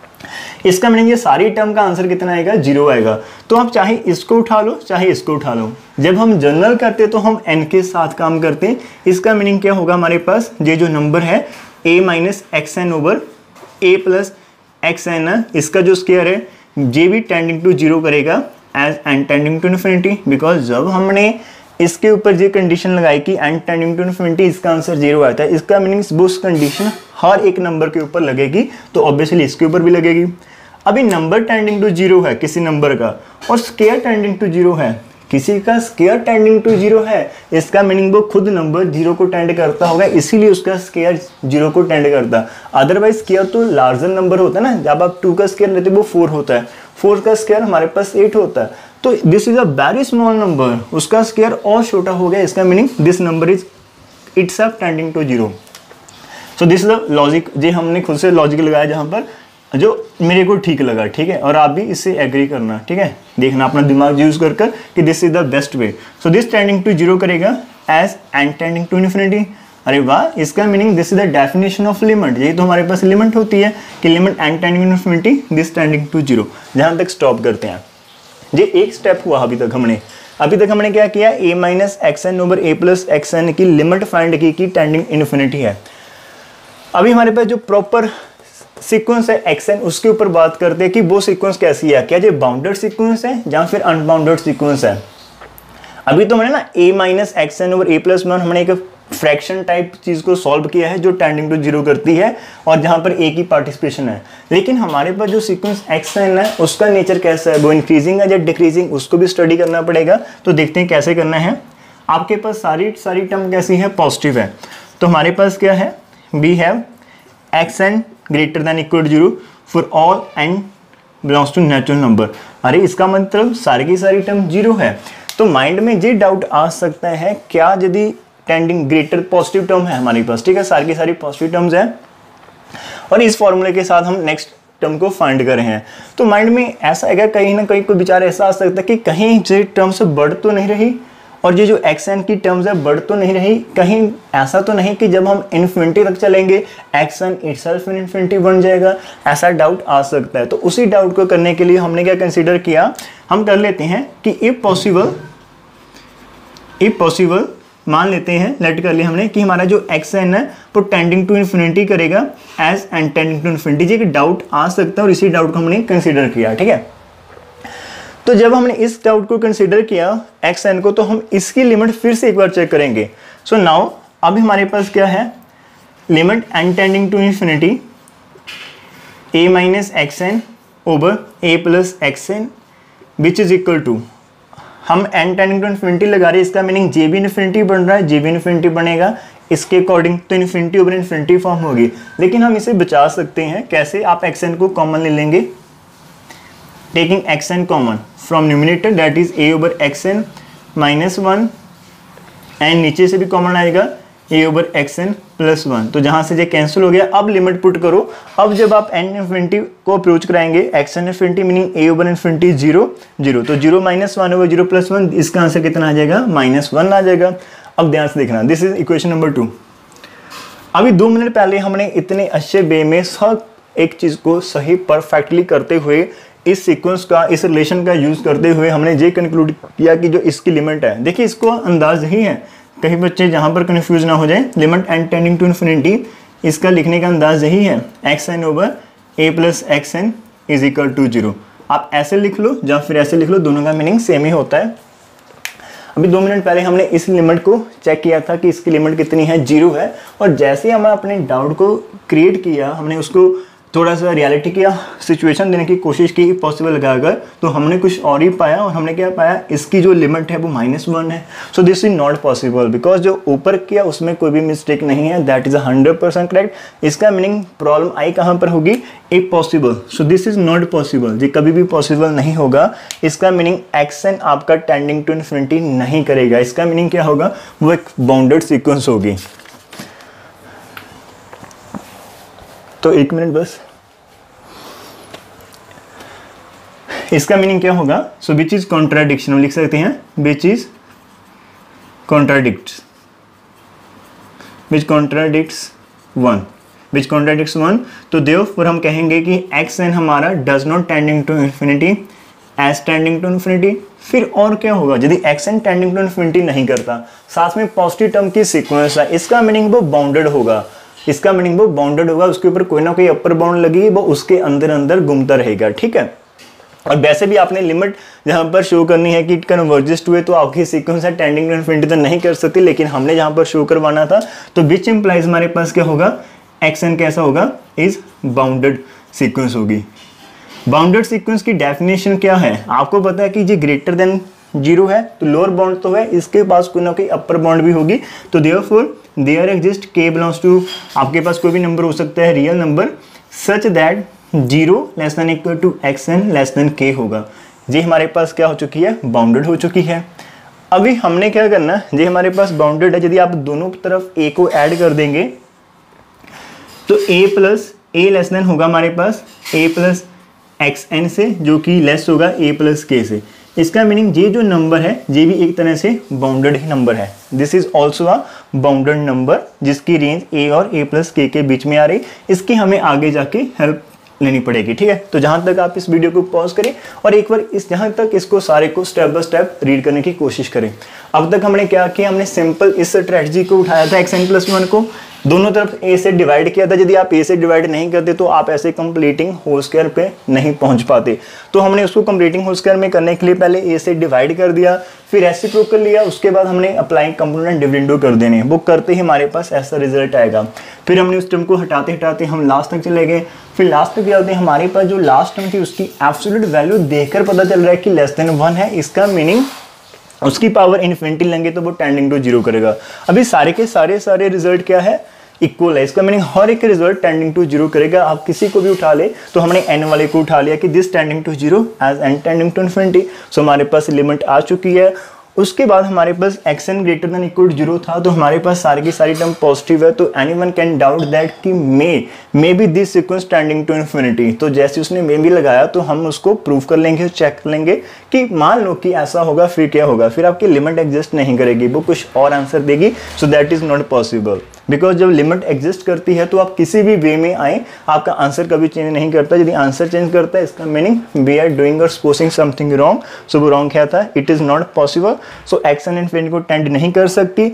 इसका मीनिंग ये सारी टर्म का आंसर कितना आएगा, जीरो आएगा। तो आप चाहे इसको उठा लो चाहे इसको उठा लो, जब हम जनरल करते तो हम n के साथ काम करते हैं। इसका मीनिंग क्या होगा, हमारे पास ये जो नंबर है a minus x n over a plus x n है, इसका जो स्क्वायर है ये भी टेंडिंग टू जीरो करेगा as n tending to infinity. Because जब हमने इसके ऊपर ये कंडीशन लगाई कि n टेंडिंग टू इन्फिनिटी, इसका आंसर जीरो आता है, इसका मीनिंग वो कंडीशन हर एक नंबर के ऊपर लगेगी, तो ऑब्वियसली इसके ऊपर भी लगेगी। अभी नंबर टेंडिंग टू जीरो है किसी नंबर का, और स्क्वायर टेंडिंग टू जीरो है किसी का, स्क्वायर टेंडिंग टू जीरो है, इसका मीनिंग वो खुद नंबर जीरो को टेंड करता होगा, इसीलिए उसका स्क्वायर जीरो को टेंड करता। अदरवाइज स्क्वायर तो लार्जर नंबर होता है ना, जब आप टू का स्क्वायर लेते वो फोर होता है, फोर का स्क्वायर हमारे पास एट होता है, तो this is a very small number, उसका स्क्वायर और छोटा हो गया, इसका meaning this number is itself tending to zero. So this is the logic, जे हमने खुद से लॉजिक लगाया जहाँ पर जो मेरे को ठीक लगा, ठीक है, और आप भी इससे एग्री करना, ठीक है, देखना अपना दिमाग यूज कर कर कि this is the best way. So this tending to zero करेगा as n tending to infinity. अरे वाह, इसका meaning this is the definition of limit, यही तो हमारे पास लिमिट होती है कि limit n tending to infinity this tending to zero. जहाँ तक स्टॉप करते हैं, ये एक स्टेप हुआ अभी तक हमने अभी तक हमने क्या किया, a minus x n over a plus x n की लिमिट फाइंड की कि टेंडिंग इन्फिनिटी है। अभी हमारे पास जो प्रॉपर सीक्वेंस है एक्स एन, उसके ऊपर बात करते हैं कि वो सीक्वेंस कैसी है, क्या ये बाउंडेड सीक्वेंस है या फिर अनबाउंडेड सीक्वेंस है। अभी तो हमने ना a minus x n over a plus one, हमने एक फ्रैक्शन टाइप चीज को सॉल्व किया है जो टेंडिंग टू जीरो करती है और जहां पर a की पार्टिसिपेशन है। लेकिन हमारे पास जो सीक्वेंस एक्स एन है उसका नेचर कैसा है, वो इंक्रीजिंग है या डिक्रीजिंग, उसको भी स्टडी करना पड़ेगा। तो देखते हैं कैसे करना है। आपके पास सारी सारी टर्म कैसी है, पॉजिटिव है, तो हमारे पास क्या है, we have x n greater than equal to zero for all n belongs to natural number. अरे इसका मतलब सारी की सारी टर्म जीरो है। तो माइंड में ये डाउट आ सकता है, क्या यदि टेंडिंग ग्रेटर पॉजिटिव टर्म है हमारे पास, ठीक है, सारी की सारी पॉजिटिव टर्म्स हैं और इस फॉर्मूले के साथ हम नेक्स्ट टर्म को फाइंड कर रहे हैं, तो माइंड में ऐसा है कहीं ना कहीं कोई विचार ऐसा आ सकता है कि कहीं ये टर्म्स बढ़ तो नहीं रही और ये जो एक्स एन की टर्म्स है बढ़ तो नहीं रही, कहीं ऐसा तो नहीं कि जब हम इन्फिनिटी तक चलेंगे एक्स एन इटसेल्फ इन्फिनिटी बन जाएगा, ऐसा डाउट आ सकता है। तो उसी डाउट को करने के लिए हमने क्या कंसीडर किया, हम कर लेते हैं कि इफ पॉसिबल इफ पॉसिबल मान लेते हैं, लेट कर लिया हमने कि हमारा जो एक्स एन है वो टेंडिंग टू इन्फिनिटी करेगा as n tending to infinity. जी एक डाउट आ सकता है और इसी डाउट को हमने कंसीडर किया, ठीक है। तो जब हमने इस डाउट को कंसीडर किया एक्स एन को, तो हम इसकी लिमिट फिर से एक बार चेक करेंगे। सो नाउ अभी हमारे पास क्या है, limit n tending to infinity a minus x n over a plus x n which is equal to, हम एन टेंडिंग टू इन्फिनिटी लगा रहे हैं, इसका मीनिंग जे भी इन्फिनिटी बन रहा है, जे भी इन्फिनिटी बनेगा इसके अकॉर्डिंग, तो इन्फिनिटी ओवर इन्फिनिटी फॉर्म होगी। लेकिन हम इसे बचा सकते हैं कैसे, आप एक्स एन को कॉमन ले लेंगे, taking x n common from numerator that is a over x n minus one, and नीचे से भी कॉमन आएगा a over x n plus one, तो जहां से ये कैंसिल हो गया। अब लिमिट पुट करो, अब जब आप एन इन्फिनिटी को अप्रोच कराएंगे, x n infinity meaning a over infinity zero zero, तो zero minus one over zero plus one, इसका आंसर कितना आ जाएगा, माइनस वन आ जाएगा। अब ध्यान से देखना, this is equation number two. अभी दो मिनट पहले हमने इतने अच्छे वे में सब एक चीज को सही परफेक्टली करते हुए, इस सीक्वेंस का, इस रिलेशन का यूज करते हुए हमने ये कंक्लूड किया कि जो इसकी लिमिट है, देखिए इसको अंदाज यही है, कहीं बच्चे जहां पर कंफ्यूज ना हो जाए, limit n tending to infinity, इसका लिखने का अंदाज यही है, x n over a plus x n is equal to zero. आप ऐसे लिख लो या फिर ऐसे लिख लो, दोनों का मीनिंग सेम ही होता है। अभी दो मिनट पहले हमने इस लिमिट को चेक किया था कि इसकी लिमिट कितनी है, जीरो है, और जैसे ही हमने अपने डाउट को क्रिएट किया, हमने उसको थोड़ा सा रियलिटी की सिचुएशन देने की कोशिश की पॉसिबल लगाकर, तो हमने कुछ और ही पाया, और हमने क्या पाया, इसकी जो लिमिट है वो माइनस वन है। So this is not possible, because जो ऊपर किया उसमें कोई भी मिस्टेक नहीं है, that is hundred percent correct. इसका मीनिंग प्रॉब्लम आई कहाँ पर होगी, a possible, so this is not possible, ये कभी भी पॉसिबल नहीं होगा। इसका मीनिंग एक्स एन आपका टेंडिंग टू इन्फिनिटी नहीं करेगा, इसका मीनिंग क्या होगा, वो एक बाउंडेड सीक्वेंस होगी। तो एक मिनट बस, इसका मीनिंग क्या होगा, सो विच इज कॉन्ट्राडिक्शन, हम लिख सकते हैं which is contradicts, which contradicts one, which contradicts one. तो देयरफॉर हम कहेंगे कि एक्स एन हमारा does not tending to infinity as tending to infinity. फिर और क्या होगा, यदि x n tending to infinity नहीं करता, साथ में पॉजिटिव टर्म की सीक्वेंस है, इसका मीनिंग वो बाउंडेड होगा, इसका मीनिंग वो बाउंडेड होगा, उसके ऊपर कोई ना कोई अपर बाउंड लगी, वो उसके अंदर अंदर घूमता रहेगा, ठीक है। और वैसे भी आपने लिमिट जहाँ पर शो करनी है कि इट कन्वर्जेस टू है, तो आपकी सीक्वेंस है टेंडिंग टू इन्फिनिटी तो नहीं कर सकती, लेकिन हमने जहाँ पर शो करवाना था, तो विच इंप्लाइज हमारे पास क्या होगा, एक्स एन कैसा होगा, इज बाउंडेड सीक्वेंस होगी। बाउंडेड सीक्वेंस की डेफिनेशन क्या है, आपको पता है कि ये ग्रेटर देन जीरो है, तो लोअर बाउंड तो है, इसके पास कोई ना कोई अपर बाउंड भी होगी, तो therefore there exist k belongs to, आपके पास कोई भी नंबर हो सकता है real number, such that zero less than equal to x n less than k होगा। ये हमारे पास क्या हो चुकी है, बाउंडेड हो चुकी है। अभी हमने क्या करना है, ये हमारे पास बाउंडेड है, यदि आप दोनों तरफ ए को ऐड कर देंगे तो a plus a less than होगा हमारे पास ए प्लस एक्स एन से, जो कि लेस होगा ए प्लस के से। इसका मीनिंग ये जो नंबर है ये भी एक तरह से बाउंडेड ही नंबर है, this is also a bounded number, जिसकी रेंज ए और ए प्लस के के बीच में आ रही, इसकी हमें आगे जाके हेल्प लेनी पड़ेगी, ठीक है। तो जहां तक आप इस वीडियो को पॉज करें और एक बार इस जहां तक इसको सारे को स्टेप बाय स्टेप रीड करने की कोशिश करें। अब तक हमने क्या किया, हमने सिंपल इस स्ट्रेटजी को उठाया था, एक्स एन प्लस वन को दोनों तरफ ए से डिवाइड किया था। यदि आप ए से डिवाइड नहीं करते तो आप ऐसे कंप्लीटिंग होल स्क्वायर पे नहीं पहुंच पाते, तो हमने उसको कंप्लीटिंग होल स्क्वायर में करने के लिए पहले ए से डिवाइड कर दिया, फिर रेसिप्रोकल लिया, उसके बाद हमने अप्लाई कंपोनेंट डिविडेंडो कर देने, वो करते ही हमारे पास ऐसा रिजल्ट आएगा। फिर हमने उस टर्म को हटाते हटाते हम लास्ट तक चले गए, फिर लास्ट तक क्या होते हैं, हमारे पास जो लास्ट टर्म थी उसकी एब्सोल्यूट वैल्यू देखकर पता चल रहा है कि लेस देन वन है, इसका मीनिंग उसकी पावर इन्फिनिटी लेंगे तो वो टेंडिंग टू जीरो करेगा। अभी सारे के सारे सारे रिजल्ट क्या है, इक्वल है, इसका मीनिंग हर एक रिजल्ट टेंडिंग टू जीरो करेगा। आप किसी को भी उठा ले, तो हमने एन वाले को उठा लिया कि this tending to zero as n tending to infinity, so हमारे पास लिमिट आ चुकी है। उसके बाद हमारे पास x n greater than equal zero था, तो हमारे पास सारी की सारी टर्म पॉजिटिव है, तो एनीवन कैन डाउट दैट कि may maybe this sequence tending to infinity. तो जैसे उसने मे भी लगाया तो हम उसको प्रूव कर लेंगे, चेक कर लेंगे कि मान लो कि ऐसा होगा, फिर क्या होगा, फिर आपकी लिमिट एग्जिस्ट नहीं करेगी, वो कुछ और आंसर देगी, so that is not possible. Because जब लिमिट एग्जिस्ट करती है तो आप किसी भी वे में आए, आपका आंसर कभी चेंज नहीं करता। यदि आंसर चेंज करता है, इसका मीनिंग वी आर डूइंग और सपोजिंग समथिंग रॉन्ग, सो वो रॉन्ग क्या था, it is not possible. So x n infinity को टेंड नहीं कर सकती।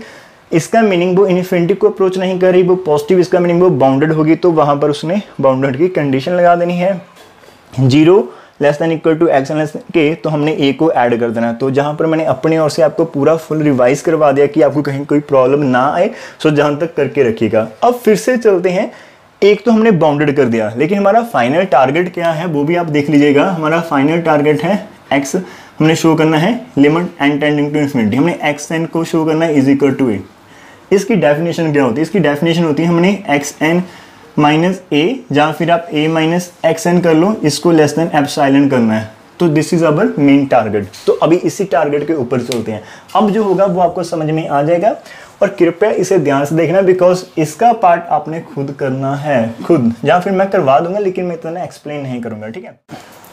इसका मीनिंग वो इन्फिनिटी को अप्रोच नहीं कर रही, वो पॉजिटिव, इसका मीनिंग वो बाउंडेड होगी, तो वहां पर उसने बाउंडेड की कंडीशन लगा देनी है। Zero less than equal to x less के, तो हमने ए को ऐड कर देना। तो जहां पर मैंने अपनी ओर से आपको पूरा फुल रिवाइज करवा दिया कि आपको कहीं कोई प्रॉब्लम ना आए, सो जहां तक करके रखिएगा। अब फिर से चलते हैं, एक तो हमने बाउंडेड कर दिया, लेकिन हमारा फाइनल टारगेट क्या है वो भी आप देख लीजिएगा। हमारा फाइनल टारगेट है एक्स, हमने शो करना है limit n tending to infinity, हमने एक्स एन को शो करना है इज इक्वल टू ए। इसकी डेफिनेशन क्या होती है? इसकी डेफिनेशन होती है हमने एक्स एन माइनस ए, या फिर आप ए माइनस एक्स एन कर लो, इसको लेस देन एप्सिलॉन करना है। तो this is our main target. तो अभी इसी टारगेट के ऊपर चलते हैं। अब जो होगा वो आपको समझ में आ जाएगा, और कृपया इसे ध्यान से देखना, बिकॉज इसका पार्ट आपने खुद करना है, खुद, या फिर मैं करवा दूंगा लेकिन मैं इतना एक्सप्लेन नहीं करूंगा, ठीक है।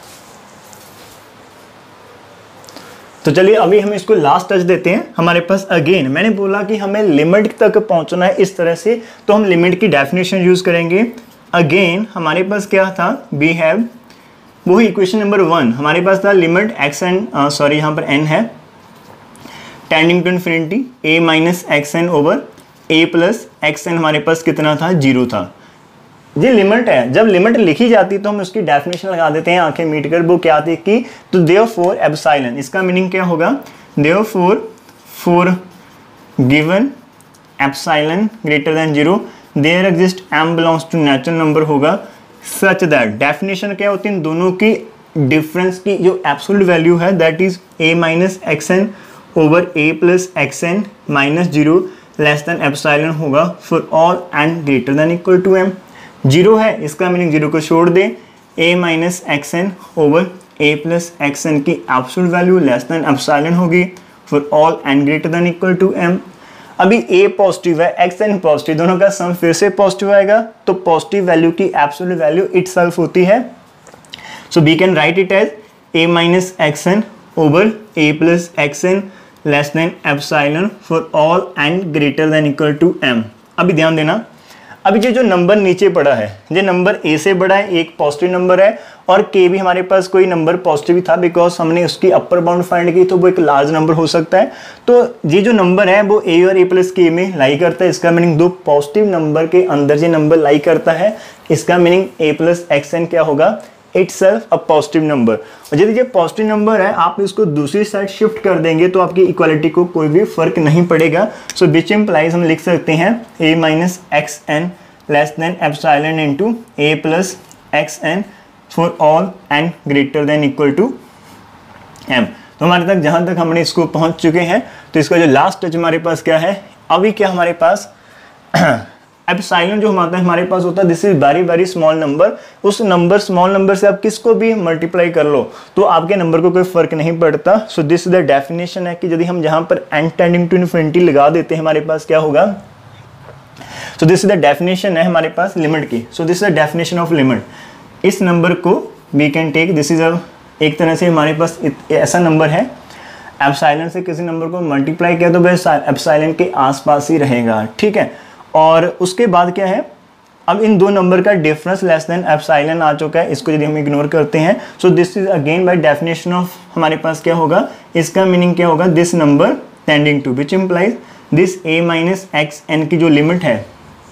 तो चलिए अभी हम इसको लास्ट टच देते हैं। हमारे पास अगेन मैंने बोला कि हमें लिमिट तक पहुंचना है इस तरह से, तो हम लिमिट की डेफिनेशन यूज करेंगे। अगेन हमारे पास क्या था, वी हैव, वही इक्वेशन नंबर वन हमारे पास था, लिमिट एक्स एन, सॉरी यहाँ पर एन है, tending to infinity a minus x n over a plus x n, हमारे पास कितना था, जीरो था। ये लिमिट है, जब लिमिट लिखी जाती है तो हम उसकी डेफिनेशन लगा देते हैं आंखें मीट कर। वो क्या थी कि, तो देयरफॉर एप्सिलॉन, इसका मीनिंग क्या होगा, therefore for given epsilon greater than zero there exist m belongs to natural number होगा सच दैट, डेफिनेशन क्या होती है इन दोनों की डिफरेंस की जो एब्सोल्यूट वैल्यू है, that is a minus x n over a plus x n minus zero less than epsilon होगा for all and greater than equal to m. Zero है, इसका मीनिंग जीरो को छोड़ दे, a minus x n over a plus x n की absolute value less than epsilon होगी for all and greater than equal to m। अभी a positive है, x N positive, दोनों का सम फिर से पॉजिटिव आएगा, तो पॉजिटिव वैल्यू की एब्सोल्यूट वैल्यू इटसेल्फ होती है। So we can write it as a minus x n over a plus x n less than epsilon for all and greater than equal to m। अभी ध्यान देना, अभी ये जो number नीचे पड़ा है, ये नंबर a से बड़ा है, एक पॉजिटिव नंबर है, और k भी हमारे पास कोई नंबर पॉजिटिव था, बिकॉज हमने उसकी अपर बाउंड फाइंड की, तो वो एक लार्ज नंबर हो सकता है। तो ये जो नंबर है वो a और a प्लस k में लाई करता है, इसका मीनिंग दो पॉजिटिव नंबर के अंदर ये नंबर लाई करता है, इसका meaning a plus x n क्या होगा, इटसेल्फ अ पॉजिटिव नंबर। और यदि ये पॉजिटिव नंबर है, आप इसको दूसरी साइड शिफ्ट कर देंगे तो आपकी इक्वालिटी को कोई भी फर्क नहीं पड़ेगा। सो विच इम्प्लाइज हम लिख सकते हैं a minus x n less than epsilon into a plus x n for all and greater than equal to m। तो हमारे तक जहां तक हमने इसको पहुंच चुके हैं, तो इसका जो लास्ट टच हमारे पास क्या है, अभी क्या हमारे पास एप्सिलॉन जो हमारा हमारे पास होता है, this is very very small number. उस नंबर स्मॉल नंबर से आप किसको भी मल्टीप्लाई कर लो तो आपके नंबर को कोई फर्क नहीं पड़ता। So this is the definition है कि यदि हम जहां पर n टेंडिंग टू इन्फिनिटी लगा देते हैं, हमारे पास क्या होगा, so this is the definition है हमारे पास लिमिट की। So this is the definition of limit. इस नंबर को we can take, this is a, एक तरह से हमारे पास ऐसा नंबर है, एप्सिलॉन से किसी नंबर को मल्टीप्लाई किया तो बस एप्सिलॉन के आसपास ही रहेगा, ठीक है। और उसके बाद क्या है, अब इन दो नंबर का डिफरेंस लेस देन एप्सिलॉन आ चुका है, इसको यदि हम इग्नोर करते हैं, so this is again by definition of हमारे पास क्या होगा, इसका मीनिंग क्या होगा, this number tending to, which implies this a minus x n की जो लिमिट है,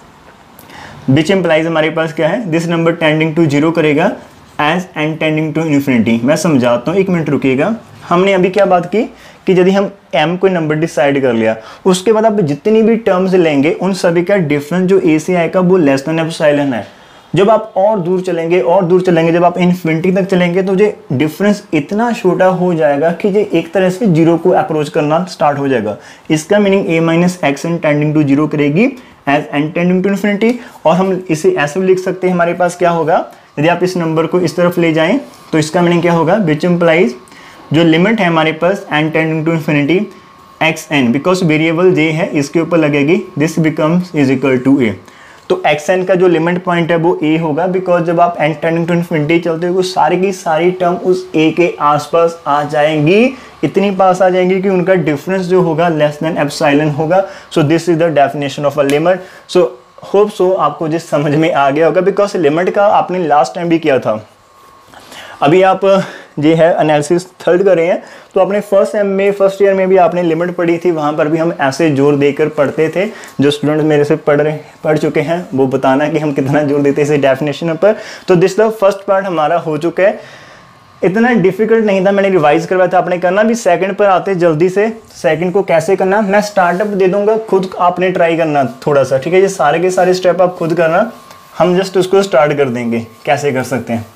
विच इम्प्लाइज हमारे पास क्या है, this number tending to zero करेगा as n tending to infinity. मैं समझाता हूँ, एक मिनट रुकिएगा। हमने अभी क्या बात की कि यदि हम m कोई नंबर डिसाइड कर लिया, उसके बाद आप जितनी भी टर्म्स लेंगे उन सभी का डिफरेंस जो a से आएगा वो लेस देन एप्सिलॉन है। जब आप और दूर चलेंगे और दूर चलेंगे, जब आप इन्फिनिटी तक चलेंगे तो ये डिफरेंस इतना छोटा हो जाएगा कि ये एक तरह से जीरो को अप्रोच करना स्टार्ट हो जाएगा। इसका meaning a minus x n tending to zero करेगी as n tending to infinity. और हम इसे ऐसे भी लिख सकते हैं, हमारे पास क्या होगा, यदि आप इस नंबर को इस तरफ ले जाएं तो इसका मीनिंग क्या होगा, विच इम्प्लाइज जो लिमिट है हमारे पास n tending to infinity x n, because variable j है इसके ऊपर लगेगी, this becomes is equal to a। तो xn का जो लिमिट पॉइंट है वो a होगा, बिकॉज जब आप n टेंडिंग टू इन्फिनिटी चलते हो सारी की सारी टर्म उस a के आसपास आ जाएंगी, इतनी पास आ जाएंगी कि उनका डिफरेंस जो होगा लेस देन एप्सिलॉन होगा। So this is the definition of a limit. So hope so आपको जिस समझ में आ गया होगा, बिकॉज लिमिट का आपने लास्ट टाइम भी किया था। अभी आप ये है एनालिसिस थर्ड कर रहे हैं, तो अपने फर्स्ट एम में फर्स्ट ईयर में भी आपने लिमिट पढ़ी थी, वहाँ पर भी हम ऐसे जोर देकर पढ़ते थे। जो स्टूडेंट मेरे से पढ़ रहे पढ़ चुके हैं वो बताना कि हम कितना जोर देते हैं इस डेफिनेशन पर। तो दिस द फर्स्ट पार्ट हमारा हो चुका है, इतना डिफिकल्ट नहीं था, मैंने रिवाइज करवाया था, आपने करना भी। सेकंड पर आते जल्दी से, सेकंड को कैसे करना मैं स्टार्टअप दे दूंगा, खुद आपने ट्राई करना थोड़ा सा, ठीक है। ये सारे के सारे स्टेप आप खुद करना, हम जस्ट उसको स्टार्ट कर देंगे कैसे कर सकते हैं।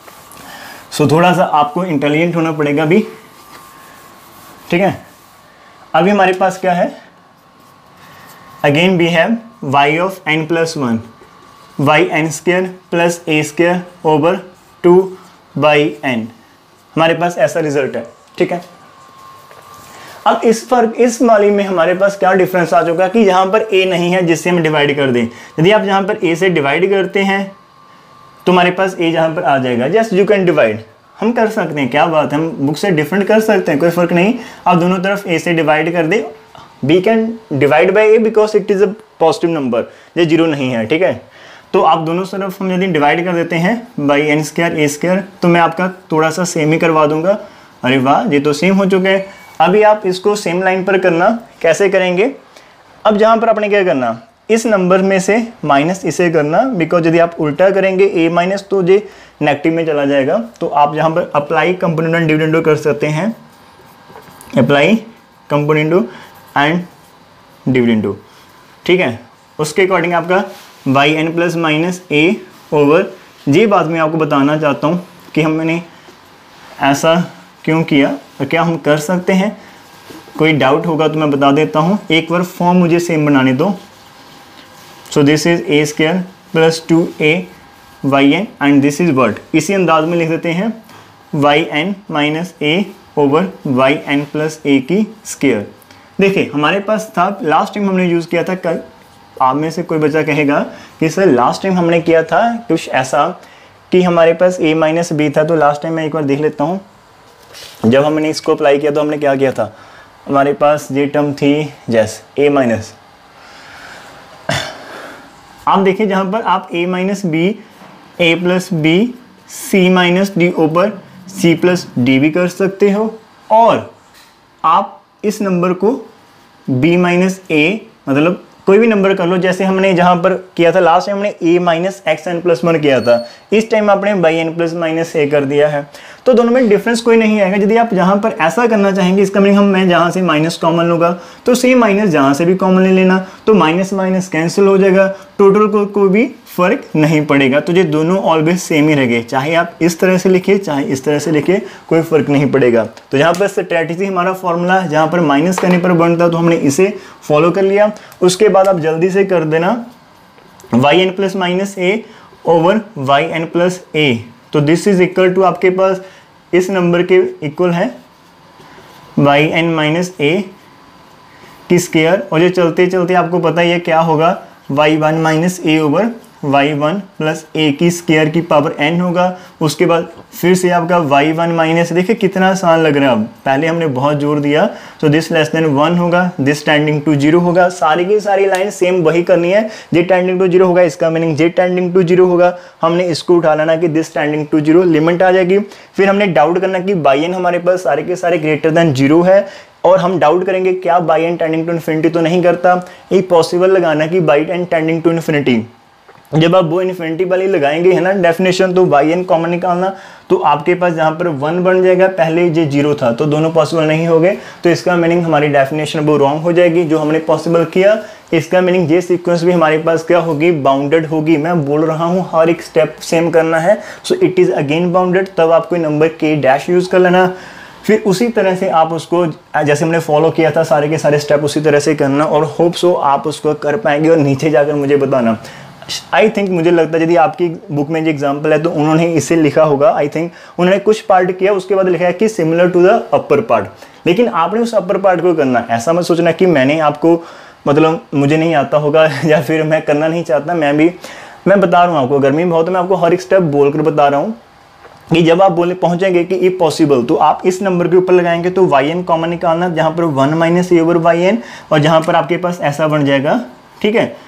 सो so, थोड़ा सा आपको इंटेलिजेंट होना पड़ेगा अभी, ठीक है। अभी हमारे पास क्या है, again we have y of n plus one, y n square plus a square over two by n, हमारे पास ऐसा रिजल्ट है, ठीक है। अब इस फर्क इस वाली में हमारे पास क्या डिफरेंस आ चुका कि यहाँ पर a नहीं है जिससे हम डिवाइड कर दें। यदि आप यहाँ पर a से डिवाइड करते हैं तो हमारे पास a यहाँ पर आ जाएगा। जस्ट यू कैन डिवाइड, हम कर सकते हैं, क्या बात है, हम बुक से डिफरेंट कर सकते हैं, कोई फर्क नहीं। आप दोनों तरफ a से डिवाइड कर दे, b can divide by a because it is a positive number, ये जीरो नहीं है, ठीक है। तो आप दोनों तरफ हम यदि डिवाइड कर देते हैं by n square a square, तो मैं आपका थोड़ा सा सेम ही करवा दूंगा। अरे वाह, ये तो सेम हो चुके हैं। अभी आप इसको सेम लाइन पर करना, कैसे करेंगे, अब जहाँ पर आपने क्या करना, इस नंबर में से माइनस इसे करना, बिकॉज यदि आप उल्टा करेंगे ए माइनस तो ये नेगेटिव में चला जाएगा। तो आप यहाँ पर अप्लाई कंपोनेंट डिविडेंडो कर सकते हैं, अप्लाई कंपोनेंडो एंड डिविडेंडो, ठीक है। उसके अकॉर्डिंग आपका y n plus minus a over, ये बात मैं आपको बताना चाहता हूँ कि हमने ऐसा क्यों किया और क्या हम कर सकते हैं। कोई डाउट होगा तो मैं बता देता हूँ, एक बार फॉर्म मुझे सेम बनाने दो। So this is a square plus two a y n and this is word, इसी अंदाज में लिख देते हैं y n minus a over y n plus a की स्क्वायर। देखिए हमारे पास था लास्ट टाइम हमने यूज़ किया था, कल आप में से कोई बच्चा कहेगा कि सर लास्ट टाइम हमने किया था कुछ ऐसा कि हमारे पास a माइनस बी था। तो लास्ट टाइम मैं एक बार देख लेता हूँ, जब हमने इसको अप्लाई किया तो हमने क्या किया था, हमारे पास ये टर्म थी जैस a माइनस, आप देखिए जहाँ पर आप a minus b, a plus b, c minus d ऊपर सी प्लस डी भी कर सकते हो, और आप इस नंबर को b माइनस ए, मतलब कोई भी नंबर कर लो, जैसे हमने जहाँ पर किया था लास्ट टाइम हमने a minus x n plus one किया था, इस टाइम आपने by n plus minus a कर दिया है। तो दोनों में डिफरेंस कोई नहीं आएगा। यदि आप जहाँ पर ऐसा करना चाहेंगे, इसका मीनिंग हम मैं जहाँ से माइनस कॉमन लूँगा तो सेम माइनस जहाँ से भी कॉमन ले लेना, तो माइनस माइनस कैंसिल हो जाएगा, टोटल को कोई भी फर्क नहीं पड़ेगा। तो ये दोनों ऑलवेज सेम ही रहेंगे, चाहे आप इस तरह से लिखिए चाहे इस तरह से लिखिए, कोई फर्क नहीं पड़ेगा। तो यहाँ पर स्ट्रैटेजी हमारा फॉर्मूला जहाँ पर माइनस करने पर बनता तो हमने इसे फॉलो कर लिया। उसके बाद आप जल्दी से कर देना y n plus minus a over y n plus a, तो दिस इज इक्वल टू आपके पास इस नंबर के इक्वल है वाई एन माइनस ए की स्क्वायर, और ये चलते चलते आपको पता ही है क्या होगा, y one minus a over y one plus a की स्क्वायर की पावर n होगा। उसके बाद फिर से आपका वाई वन माइनस, देखिए कितना आसान लग रहा है, अब पहले हमने बहुत जोर दिया, तो दिस लेस देन वन होगा, दिस टेंडिंग टू जीरो होगा, सारी की सारी लाइन सेम वही करनी है। जे टेंडिंग टू जीरो होगा, इसका meaning j tending to zero होगा, हमने इसको उठा लेना कि this tending to zero, limit आ जाएगी। फिर हमने डाउट करना कि बाई एन हमारे पास सारे के सारे ग्रेटर देन जीरो है, और हम डाउट करेंगे क्या by n tending to infinity तो नहीं करता, ये पॉसिबल लगाना कि by n tending to infinity, जब आप वो इन्फिनिटी वाली लगाएंगे है ना डेफिनेशन, तो वाई एन कॉमन निकालना, तो आपके पास जहाँ पर वन बन जाएगा, पहले ये जीरो था तो दोनों पॉसिबल नहीं हो गए, तो इसका मीनिंग हमारी डेफिनेशन वो रॉन्ग हो जाएगी जो हमने पॉसिबल किया। इसका मीनिंग ये सीक्वेंस भी हमारे पास क्या होगी, बाउंडेड होगी। मैं बोल रहा हूँ हर एक स्टेप सेम करना है, so it is again bounded, तब आपको नंबर के डैश यूज़ कर लेना। फिर उसी तरह से आप उसको जैसे हमने फॉलो किया था सारे के सारे स्टेप उसी तरह से करना, और होप सो आप उसको कर पाएंगे और नीचे जाकर मुझे बताना। आई थिंक मुझे लगता है यदि आपकी बुक में जो एग्जाम्पल है तो उन्होंने इसे लिखा होगा, आई थिंक उन्होंने कुछ पार्ट किया उसके बाद लिखा है कि similar to the upper part, लेकिन आपने उस अपर पार्ट को करना। ऐसा मत सोचना कि मैंने आपको मतलब मुझे नहीं आता होगा या फिर मैं करना नहीं चाहता, मैं भी मैं बता रहा हूँ आपको, गर्मी बहुत है, मैं आपको हर एक स्टेप बोल कर बता रहा हूँ कि जब आप बोले पहुंचेंगे कि इफ पॉसिबल, तो आप इस नंबर के ऊपर लगाएंगे तो वाई एन कॉमन निकालना, जहाँ पर one minus a over y n, और जहाँ पर आपके पास ऐसा बन जाएगा, ठीक है।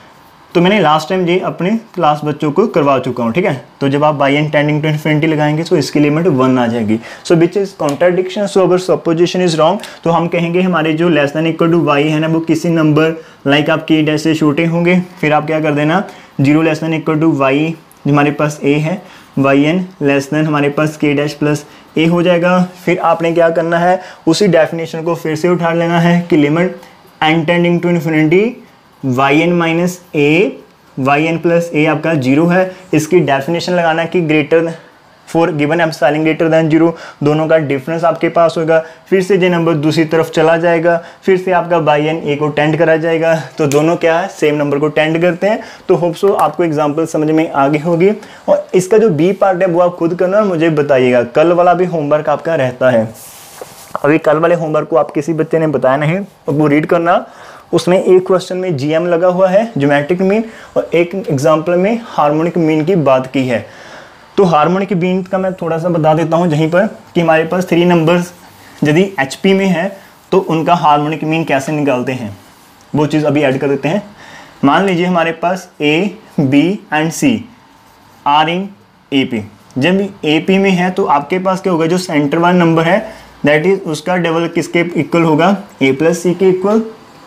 तो मैंने लास्ट टाइम ये अपने क्लास बच्चों को करवा चुका हूँ, ठीक है। तो जब आप by n tending to infinity लगाएंगे तो इसकी लिमिट वन आ जाएगी। सो विच इज कॉन्ट्राडिक्शन, सो अगर सपोजिशन इज रॉन्ग तो हम कहेंगे हमारे जो less than equal to y है ना वो किसी नंबर लाइक आप के डैश से छोटे होंगे। फिर आप क्या कर देना, zero less than equal to y हमारे पास ए है, वाई एन लेस देन हमारे पास के डैश प्लस ए हो जाएगा। फिर आपने क्या करना है, उसी डेफिनेशन को फिर से उठा लेना है कि limit n tending to infinity y n minus a, y n plus a आपका जीरो है। इसकी डेफिनेशन लगाना कि greater for given epsilon greater than zero, दोनों का डिफरेंस आपके पास होगा। फिर से ये नंबर दूसरी तरफ चला जाएगा, फिर से आपका बाई एन ए को टेंड करा जाएगा, तो दोनों क्या है, सेम नंबर को टेंड करते हैं। तो होप सो आपको एग्जांपल समझ में आ गई होगी। और इसका जो बी पार्ट है वो आप खुद करना और मुझे बताइएगा। कल वाला भी होमवर्क आपका रहता है, अभी कल वाले होमवर्क को आप किसी बच्चे ने बताया नहीं, वो रीड करना। उसमें एक क्वेश्चन में जीएम लगा हुआ है, ज्योमेट्रिक मीन, और एक एग्जाम्पल में हार्मोनिक मीन की बात की है। तो हार्मोनिक मीन का मैं थोड़ा सा बता देता हूँ जहीं पर कि हमारे पास थ्री नंबर्स यदि एचपी में है तो उनका हार्मोनिक मीन कैसे निकालते हैं, वो चीज़ अभी ऐड कर देते हैं। मान लीजिए हमारे पास a, b and c are in A P. जब ए पी में है तो आपके पास क्या होगा, जो सेंटर वाला नंबर है दैट इज उसका डबल किसके इक्वल होगा, ए प्लस सी के इक्वल।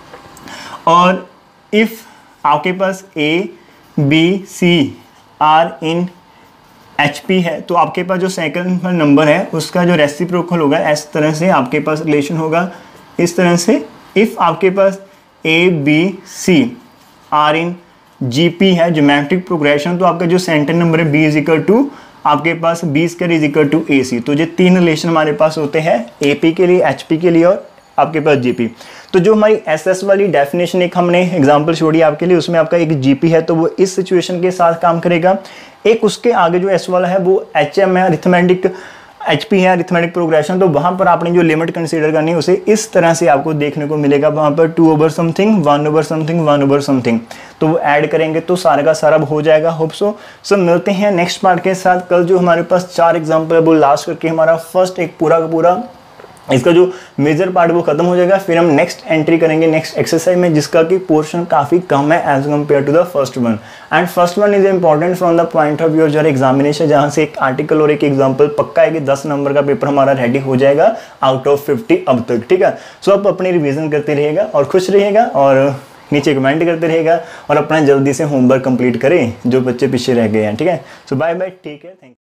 और इफ़ आपके पास a b c are in H P है तो आपके पास जो सेकंड नंबर है उसका जो रेसिप्रोकल होगा, इस तरह से आपके पास रिलेशन होगा, इस तरह से। इफ़ आपके पास a b c are in G P है, ज्योमेट्रिक प्रोग्रेशन, तो आपका जो सेंटर नंबर है बी इज इक्वल टू आपके पास b square is equal to a c. तो ये तीन रिलेशन हमारे पास होते हैं, ए पी के लिए, एच पी के लिए और आपके पास जीपी। तो जो हमारी एसएस वाली डेफिनेशन एक हमने एग्जांपल छोड़ी आपके लिए, उसमें आपका एक जीपी है तो वो इस सिचुएशन के साथ काम करेगा। एक उसके आगे जो एस वाला है वो एचएम है, अरिथमेटिक एचपी है, अरिथमेटिक प्रोग्रेशन। तो वहाँ पर आपने जो लिमिट कंसीडर करनी है उसे इस तरह से आपको देखने को मिलेगा, वहाँ पर two over something, one over something, one over something. तो वो ऐड करेंगे तो सारा का सारा हो जाएगा। होप सो सब मिलते हैं नेक्स्ट पार्ट के साथ। कल जो हमारे पास चार एग्जाम्पल है वो लास्ट करके हमारा फर्स्ट एक पूरा का पूरा इसका जो मेजर पार्ट वो खत्म हो जाएगा। फिर हम नेक्स्ट एंट्री करेंगे नेक्स्ट एक्सरसाइज में, जिसका कि पोर्शन काफ़ी कम है as compare to the first one. And first one is important from the point of view जो एग्जामिनेशन, जहाँ से एक आर्टिकल और एक एग्जाम्पल पक्का है कि दस नंबर का पेपर हमारा रेडी हो जाएगा आउट ऑफ फिफ्टी अब तक, ठीक है। सो आप अपनी रिविजन करते रहिएगा और खुश रहिएगा और नीचे कमेंट करते रहेगा और अपना जल्दी से होमवर्क कंप्लीट करें जो बच्चे पीछे रह गए हैं, ठीक है। सो बाय बाय, ठीक है, थैंक यू।